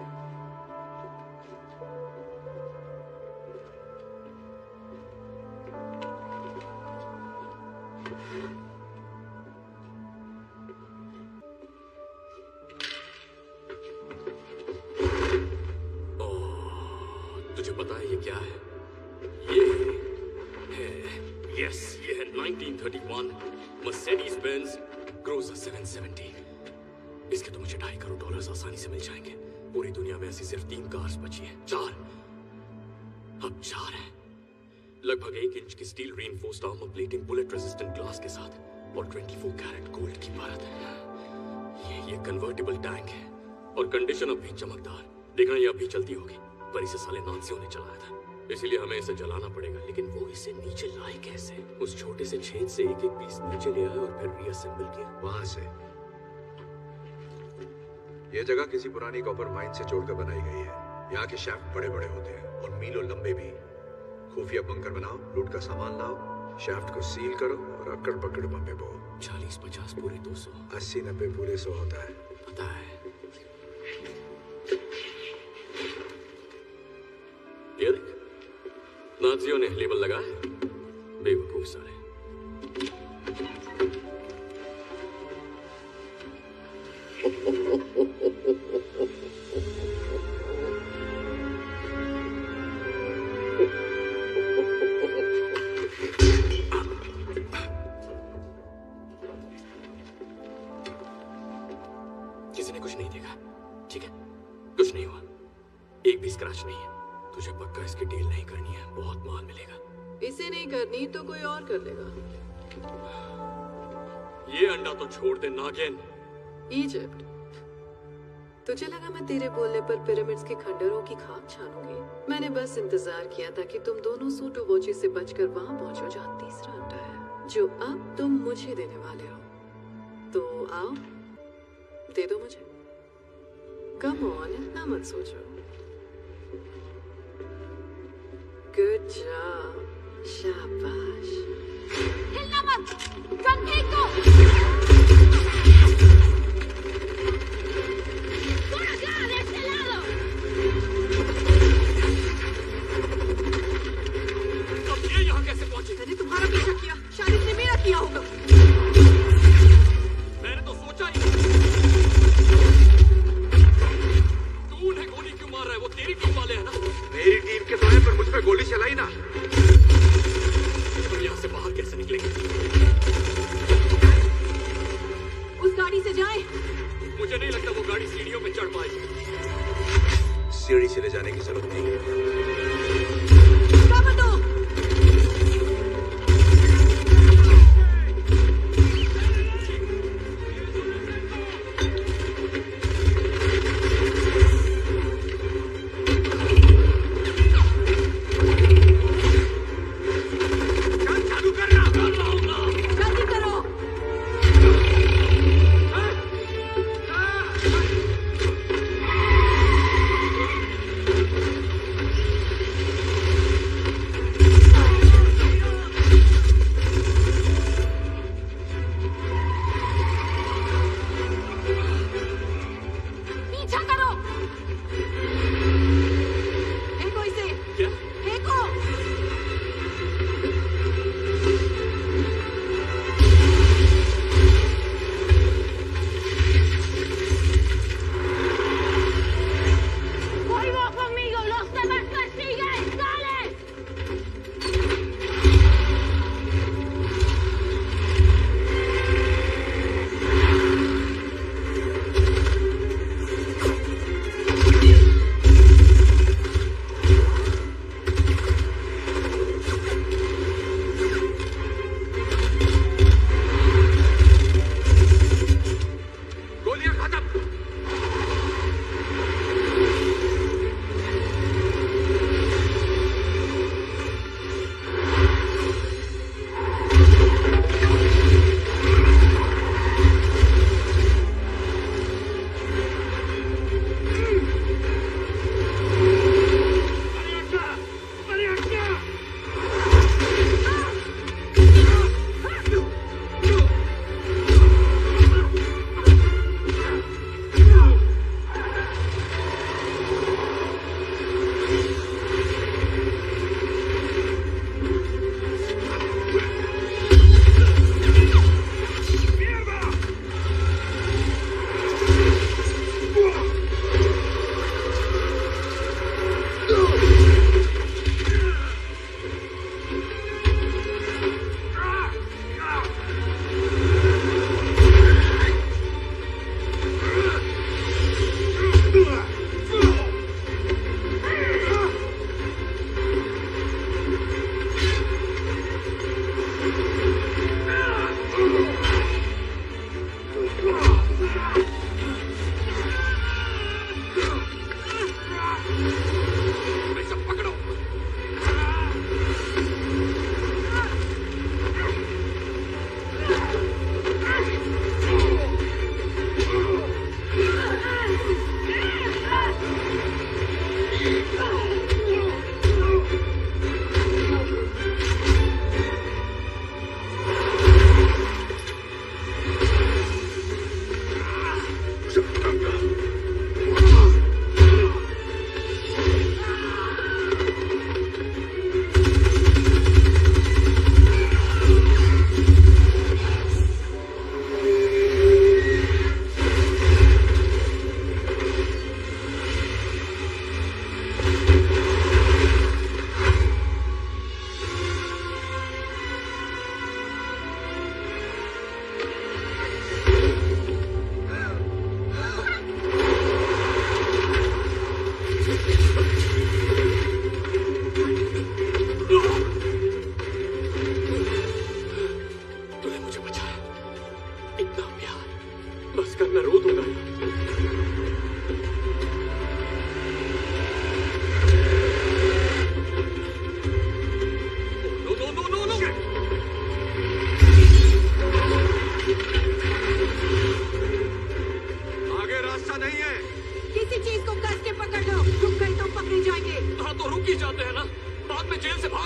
तुझे पता है ये क्या है? ये है, यस, ये है 1931 मर्सिडीज बेंज क्रूजर 770। इसके तो मुझे $2.5 करोड़ आसानी से मिल जाएंगे। पूरी दुनिया में ऐसी सिर्फ 3 कार्स बची हैं। 4, अब 4 हैं। लगभग 1 इंच की steel reinforced armour plating, bullet resistant glass के साथ और 24 कैरेट गोल्ड की परत है। ये कन्वर्टिबल टैंक है और कंडीशन अब भी चमकदार। देखना ये अभी चलती होगी, पर इसे साले नाजियों ने चलाया था, इसीलिए हमें इसे जलाना पड़ेगा। लेकिन वो इसे नीचे लाए कैसे? उस छोटे से छेद से एक एक पीस नीचे ले आए और फिर रीअसेंबल किया। वहां से ये जगह किसी पुरानी कॉपर माइन से जोड़कर बनाई गई है। यहाँ के शाफ्ट बड़े बड़े होते हैं और मीलों लंबे भी। खुफिया बंकर बनाओ, लूट का सामान लाओ, शाफ्ट को सील करो और अकड़ पकड़ बम्बे बो। 40-50 पूरे 200, 80-90 पूरे 100 होता है। पता है। ये देख, नाजियों ने लेबल लगाया, बेवकूफ सारे। किसी ने कुछ नहीं देखा, ठीक है? कुछ नहीं हुआ, एक भी स्क्रैच नहीं है। तुझे पक्का इसकी डील नहीं करनी है, बहुत माल मिलेगा। इसे नहीं करनी तो कोई और कर लेगा। ये अंडा तो छोड़ दे नागिन। इजिप्ट, तुझे लगा मैं तेरे बोलने पर पिरामिड्स के खंडरों की खाक छानूंगी? मैंने बस इंतजार किया था कि तुम दोनों सूटो वॉची से बचकर वहां पहुंचो जहां तीसरा अंडा है, जो अब तुम मुझे देने वाले हो। तो आओ, दे दो मुझे। कम ऑन, इतना मत सोचो। गुड जॉब, शाबाश। हिलना मत, गन फेंक दो। अब ये यहाँ कैसे पहुंचे? मैंने तुम्हारा पीछा किया, शायद इसने मेरा किया होगा। मैंने तो सोचा ही। तू उन्हें गोली क्यों मार रहा है? वो तेरी टीम वाले हैं ना? मेरी टीम के तो है, पर मुझ पे गोली चलाई ना। हम यहाँ से बाहर कैसे निकलेंगे? उस गाड़ी से जाएं। मुझे नहीं लगता वो गाड़ी सीढ़ियों पे चढ़ पाएगी। सीढ़ी से ले जाने की जरूरत नहीं है।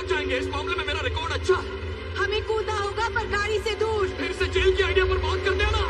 जाएंगे। इस मामले में मेरा रिकॉर्ड अच्छा है। हमें कूदना होगा पर गाड़ी से दूर। फिर से जेल की आइडिया पर बात करते हैं ना।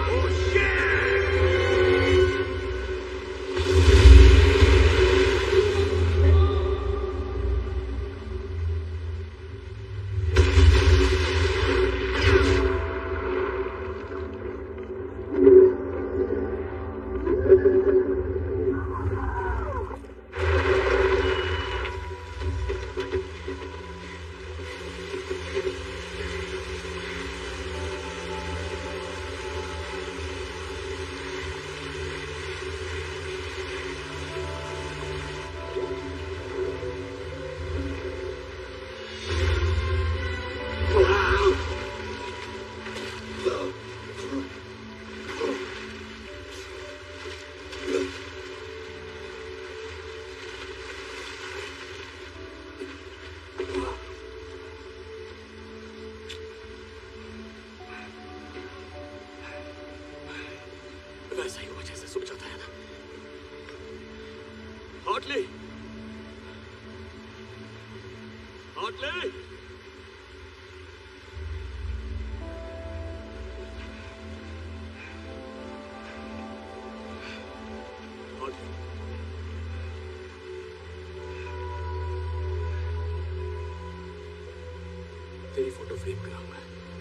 वैसा ही हुआ जैसे सोचा था ना। हार्टली, हार्टली, तेरी फोटो फ्रेम कराऊंगा।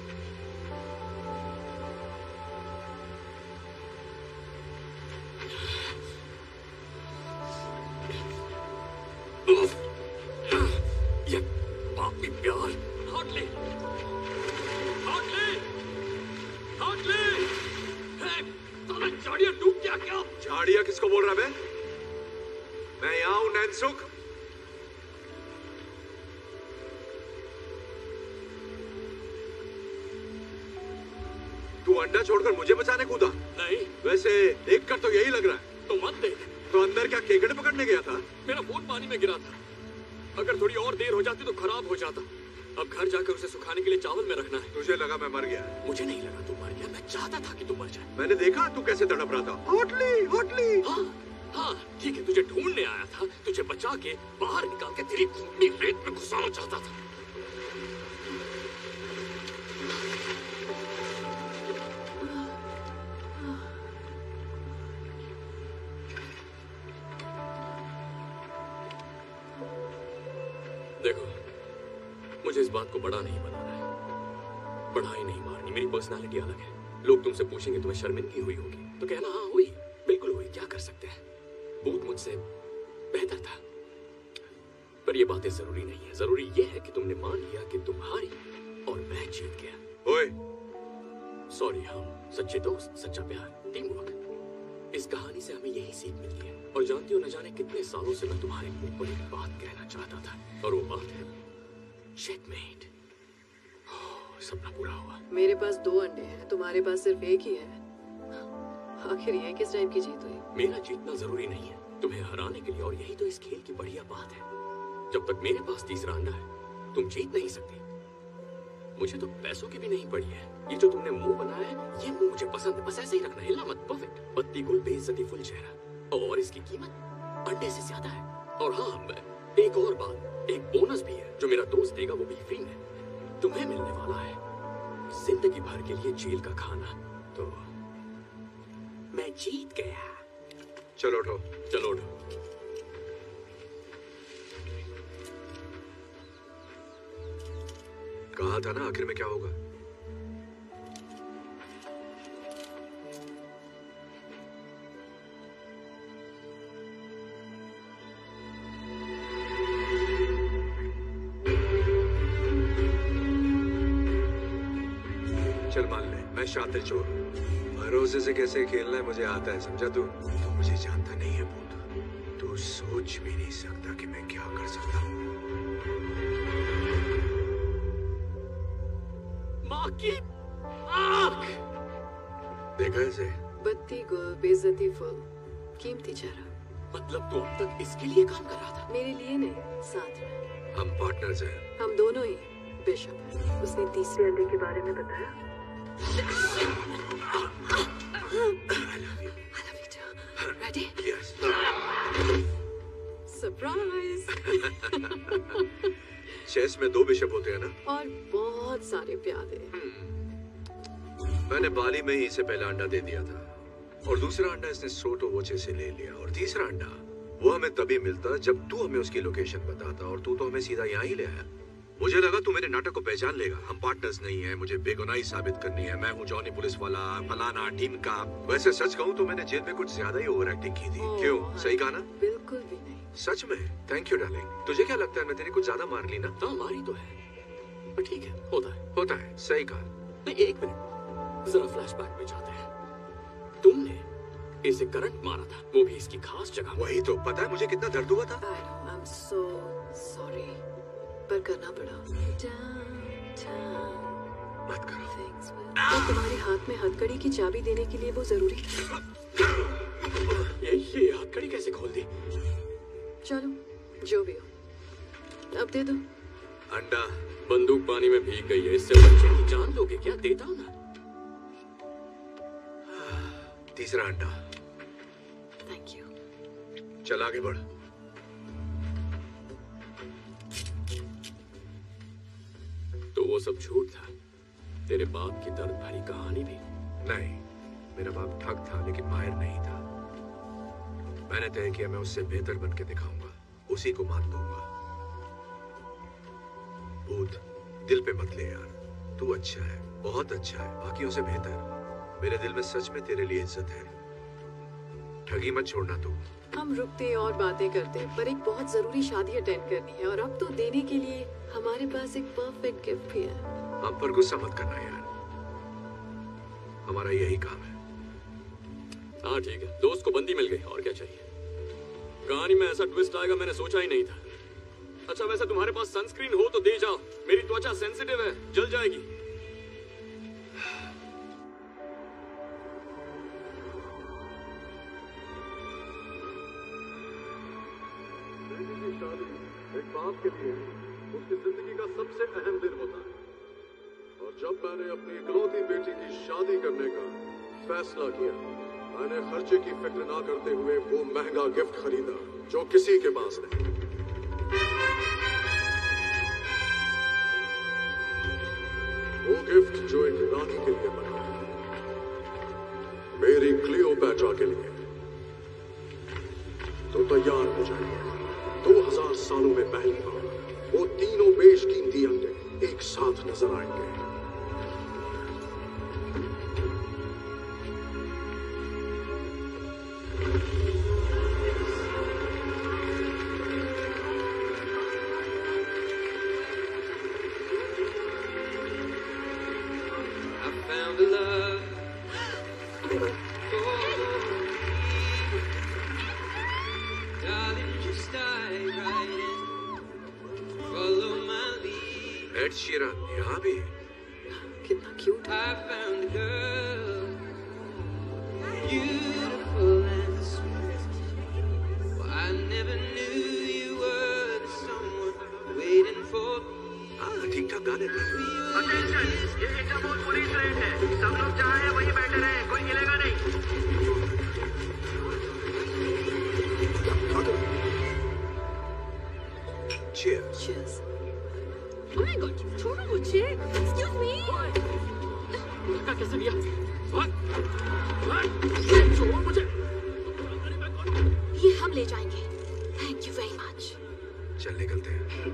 ये पापी प्यार। हार्टली, हार्टली, हार्टली, साला झाड़ियां डूब गया क्या? झाड़िया किसको बोल रहा है? मैं यहाँ हूँ नैनसुख। तू अंडा छोड़कर मुझे बचाने कूदा? नहीं। वैसे देख कर तो यही लग रहा है। तो मत देख। तो अंदर क्या केकड़े पकड़ने गया था? मेरा फोन पानी में गिरा था। अगर थोड़ी और देर हो जाती तो खराब हो जाता। अब घर जाकर उसे सुखाने के लिए चावल में रखना है। तुझे लगा मैं मर गया? मुझे नहीं लगा तू मर गया। मैं चाहता था कि तू मर जाए। मैंने देखा तू कैसे तड़प रहा था। Hartley, Hartley. हाँ, हाँ, ठीक है। तुझे ढूंढने आया था। तुझे बचा के बाहर निकाल के तेरी खूनी रेत में घुसाना चाहता था। देखो, मुझे इस बात को बड़ा नहीं बनाना है। बढ़ाई नहीं मारनी। मेरी पर्सनालिटी अलग है। लोग तुमसे पूछेंगे तुम्हें शर्मिंदगी हुई होगी तो कहना हाँ हुई, बिल्कुल हुई। क्या कर सकते हैं? भूत मुझसे बेहतर था। पर ये बातें जरूरी नहीं है। जरूरी ये है कि तुमने मान लिया कि तुम हारी और मैं जीत गया। ओए, सॉरी। हम सच्चे दोस्त, सच्चा प्यार, टीम वर्क। इस कहानी से हमें यही सीख मिलती है। और जानती हो, न जाने कितने सालों से मैं तुम्हारे मुंह पर एक बात कहना चाहता था, और वो बात है चेकमेट। सपना पूरा हुआ। मेरे पास 2 अंडे हैं, तुम्हारे पास सिर्फ एक ही है। आखिर ये किस टाइप की जीत हुई? मेरा जीतना जरूरी नहीं है तुम्हें हराने के लिए, और यही तो इस खेल की बढ़िया बात है। जब तक मेरे पास तीसरा अंडा है तुम जीत नहीं सकती। मुझे तो पैसों की भी नहीं पड़ी है। ये जो तुमने मुंह बनाया है, ये मुंह मुझे पसंद है। बस ऐसे ही रखना, हिला मत। परफेक्ट। पत्ती गुल, बेइज्जती फुल चेहरा, और इसकी कीमत अंडे से ज्यादा है। और हाँ, एक और बात, एक बोनस भी है जो मेरा दोस्त देगा, वो भी फ्री में। तुम्हें मिलने वाला है जिंदगी भर के लिए जेल का खाना। तो मैं जीत गया। चलो उठो। चलो उठो। कहा था ना आखिर में क्या होगा। चल मान ले, मैं शातिर चोर हूँ। भरोसे से कैसे खेलना है मुझे आता है, समझा तू? तो मुझे जानता नहीं है भूत। तू सोच भी नहीं सकता कि मैं क्या कर सकता हूँ। माँ की आँख। देखा इसे? बत्ती गुल, बेइज्जती फुल, कीमती चेहरा। मतलब तू अब तक इसके लिए काम कर रहा था? मेरे लिए नहीं, साथ में। हम पार्टनर्स हैं। हम दोनों ही बेशक। उसने तीसरे अंडे के बारे में बताया। Ready? Yes. सरप्राइज। चेस में 2 बिशप होते हैं ना? और बहुत सारे प्यादे। मैंने बाली में ही इसे पहला अंडा दे दिया था और दूसरा अंडा इसने सोटोवोचे से ले लिया और तीसरा अंडा वो हमें तभी मिलता जब तू हमें उसकी लोकेशन बताता और तू तो हमें सीधा यहाँ ही ले आया। मुझे लगा तू मेरे नाटक को पहचान लेगा। हम पार्टनर्स नहीं है, मुझे बेगुनाही साबित करनी है, मैं हूँ जॉनी पुलिस वाला, फलाना टीम का। वैसे सच कहूँ तो मैंने जेल में कुछ ज्यादा ही ओवर एक्टिंग की थी। क्यों, सही कहा ना? बिल्कुल भी नहीं। सच में? Thank you darling. तुझे क्या लगता है मैं तेरी कुछ ज्यादा मार ली ना? हाँ मारी तो है, पर ठीक है, होता है। सही कहा। नहीं, 1 मिनट जरा फ्लैशबैक में जाते हैं। तुमने इसे करंट मारा था, वो भी इसकी खास जगह। वही तो, पता है मुझे कितना दर्द हुआ था? I'm so sorry, पर करना पड़ा। मत करो। तो तुम्हारे हाथ में हथकड़ी की चाबी देने के लिए वो जरूरी था। ये हथकड़ी कैसे खोल दी? चलो जो भी हो, अब दे दो। अंडा। बंदूक पानी में भीग गई है, इससे बच्चे की जान लोगे क्या? देता हूं ना। तीसरा अंडा। Thank you. चल आगे बढ़। तो वो सब झूठ था? तेरे बाप की दर्द भरी कहानी भी? नहीं, मेरा बाप ठग था लेकिन माहिर नहीं था। मैंने तय किया मैं उससे बेहतर बन के दिखाऊंगा, उसी को मात दूंगा। भूत, दिल पे मत ले यार। तू अच्छा है, बहुत अच्छा है, बाकियों से बेहतर। मेरे दिल में सच में तेरे लिए इज्जत है। ठगी मत छोड़ना तू। हम रुकते और बातें करते, पर एक बहुत जरूरी शादी अटेंड करनी है और अब तो देने के लिए हमारे पास एक परफेक्ट गिफ्ट भी है। हम पर गुस्सा मत करना यार, हमारा यही काम है। हाँ ठीक है, दोस्त को बंदी मिल गई, और क्या चाहिए? कहानी में ऐसा ट्विस्ट आएगा मैंने सोचा ही नहीं था। अच्छा वैसे तुम्हारे पास सनस्क्रीन हो तो दे जाओ, मेरी त्वचा सेंसिटिव है, जल जाएगी। एक बाप के लिए उसकी जिंदगी का सबसे अहम दिन होता है और जब मैंने अपनी इकलौती बेटी की शादी करने का फैसला किया, मैंने खर्चे की फिक्र ना करते हुए वो महंगा गिफ्ट खरीदा जो किसी के पास नहीं। वो गिफ्ट जो एक रानी के लिए बना, मेरी क्लियोपैट्रा के लिए। तो तैयार हो जाइए, 2000 सालों में पहली बार वो तीनों बेशकीमती अंडे एक साथ नजर आएंगे। एड शीरन यहाँ भी? कितना क्यूट है। ठीक ठाक गाने थे। ये इंटरपोल पुलिस रेड है, सब लोग जहाँ हैं वहीं बैठे रहे, कोई हिलेगा नहीं। Cheers. Cheers. Oh my God, छोड़ो मुझे। Excuse me. धक्का कैसे दिया? छोड़ो मुझे। ये हम ले जाएंगे। Thank you very much. चल निकलते हैं।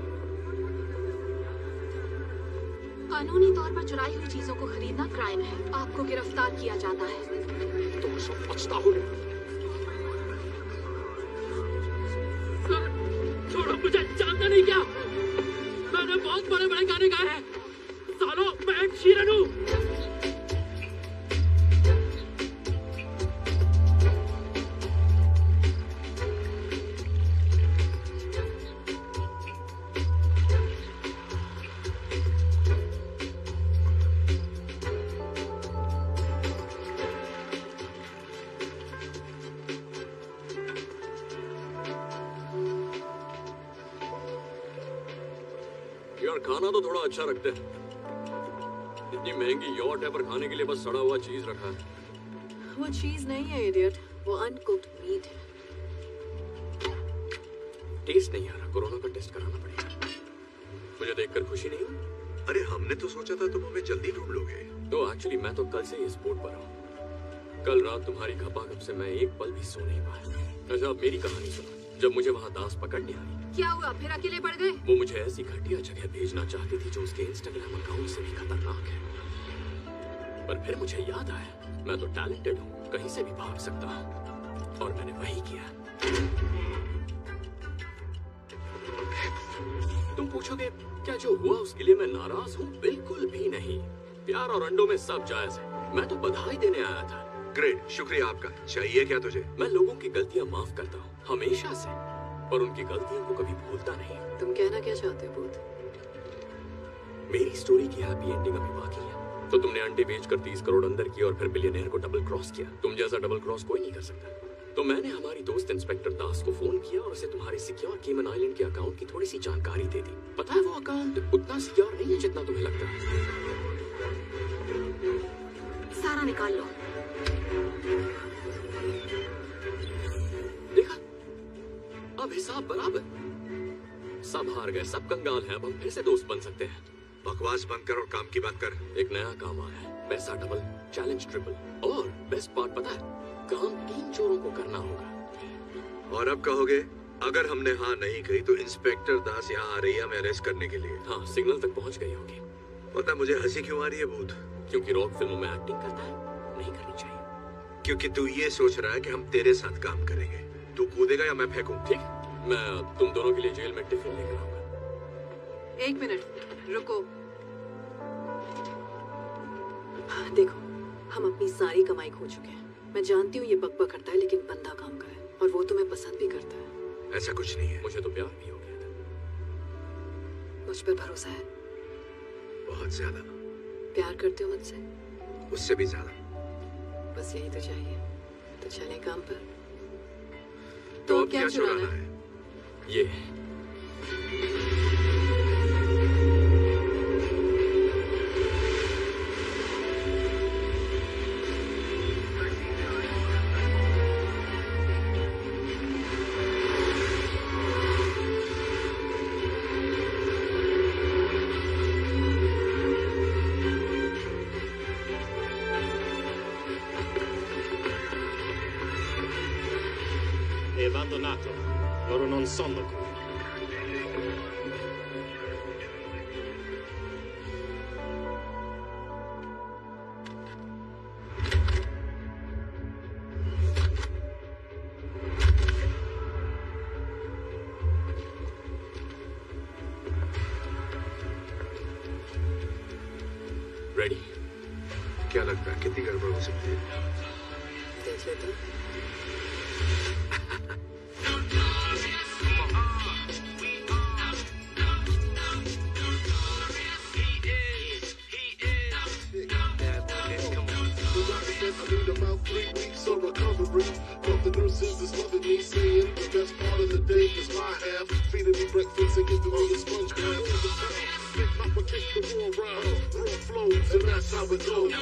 कानूनी तौर पर चुराई हुई चीजों को खरीदना क्राइम है, आपको गिरफ्तार किया जाता है। तुम सब बचता हो। छोड़ो मुझे, जानता नहीं क्या? मैंने बहुत बड़े बड़े गाने गाए हैं। सालों मैं एक शीरन हूँ। यार खाना तो थोड़ा अच्छा रखते हैं। इतनी महंगी यॉट है पर खाने के लिए बस सड़ा हुआ चीज रखा है। वो चीज नहीं है इडियट, वो अनकुक्ड मीट है। टेस्ट नहीं आ रहा, कोरोना का टेस्ट कराना पड़ेगा। मुझे देखकर खुशी नहीं हुई? अरे हमने तो सोचा था तुम हमें जल्दी ढूंढ लोगे। तो एक्चुअली मैं तो कल से इस बोट पर हूँ। कल रात तुम्हारी खपाखप से मैं एक पल भी सो नहीं पाया। अच्छा अब मेरी कहानी सुनो। जब मुझे वहाँ दास पकड़ने आई, क्या हुआ? फिर अकेले पड़ गए? वो मुझे ऐसी घटिया जगह भेजना चाहती थी जो उसके इंस्टाग्राम अकाउंट से भी खतरनाक है। पर फिर मुझे याद आया मैं तो टैलेंटेड हूँ, कहीं से भी भाग सकता हूँ, और मैंने वही किया। तुम पूछोगे क्या जो हुआ उसके लिए मैं नाराज हूँ? बिल्कुल भी नहीं। प्यार और अंडों में सब जायज है। मैं तो बधाई देने आया था। ग्रेट, शुक्रिया आपका। चाहिए क्या तुझे? मैं लोगों की गलतियाँ माफ करता हूँ हमेशा से, पर उनकी गलतियों को कभी भूलता नहीं। तुम कहना क्या चाहते हो भूत? मेरी स्टोरी की हैप्पी एंडिंग अभी बाकी है। तो तुमने अंडे बेचकर 30 करोड़ अंदर किया और फिर बिलियनेयर को डबल क्रॉस किया। तुम जैसा डबल क्रॉस कोई नहीं कर सकता। तो मैंने हमारी दोस्त इंस्पेक्टर दास को फोन किया और उसे तुम्हारे सिक्योर केमन आइलैंड के अकाउंट की थोड़ी सी जानकारी दे दी। पता है वो अकाउंट उतना सिक्योर नहीं है जितना तुम्हें लगता है। सारा निकाल लो। देखा, अब हिसाब बराबर। सब हार गए, सब कंगाल हैं। अब हम फिर से दोस्त बन सकते हैं। बकवास बंद कर और काम की बात कर। एक नया काम आया है, पैसा डबल, चैलेंज ट्रिपल, और बेस्ट पार्ट पता है, काम 3 चोरों को करना होगा। और अब कहोगे अगर हमने हाँ नहीं कही तो इंस्पेक्टर दास यहाँ आ रही है हमें अरेस्ट करने के लिए। हाँ, सिग्नल तक पहुँच गई होगी। पता मुझे हंसी क्यों आ रही है भूत? क्योंकि रॉक फिल्मों में एक्टिंग करता है, नहीं करनी चाहिए। क्योंकि तू ये सोच रहा है कि हम तेरे साथ काम करेंगे। तू कूदेगा या मैं फेंकूं? ठीक, मैं तुम दोनों के लिए जेल में टिफिन लेकर आऊंगा। 1 मिनट रुको। देखो, हम अपनी सारी कमाई खो चुके हैं। मैं जानती हूँ ये बकबक करता है, लेकिन बंदा काम का है और वो तुम्हें पसंद भी करता है। ऐसा कुछ नहीं है। मुझे तो प्यार भी हो गया था। मुझ पर भरोसा है? बहुत ज्यादा। प्यार करते हो मुझसे? उससे भी ज्यादा। बस यही तो चाहिए। तो चलें काम पर। तो अब क्या चुराना है? ये È abbandonato. Loro non sono qui. Ready? क्या लगता है कितनी गड़बड़ हो सकती है? देख लेते हैं। About 3 weeks of recovery from the nurses that's loving me, saying the best part of the day is my half, feeding me breakfast and giving me a sponge bath. Get up and kick the wall round, raw flows, and that's how it goes.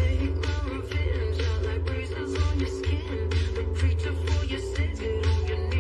Preacher for your sins, it on your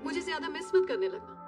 मुझे ज्यादा मिस मत करने लगना।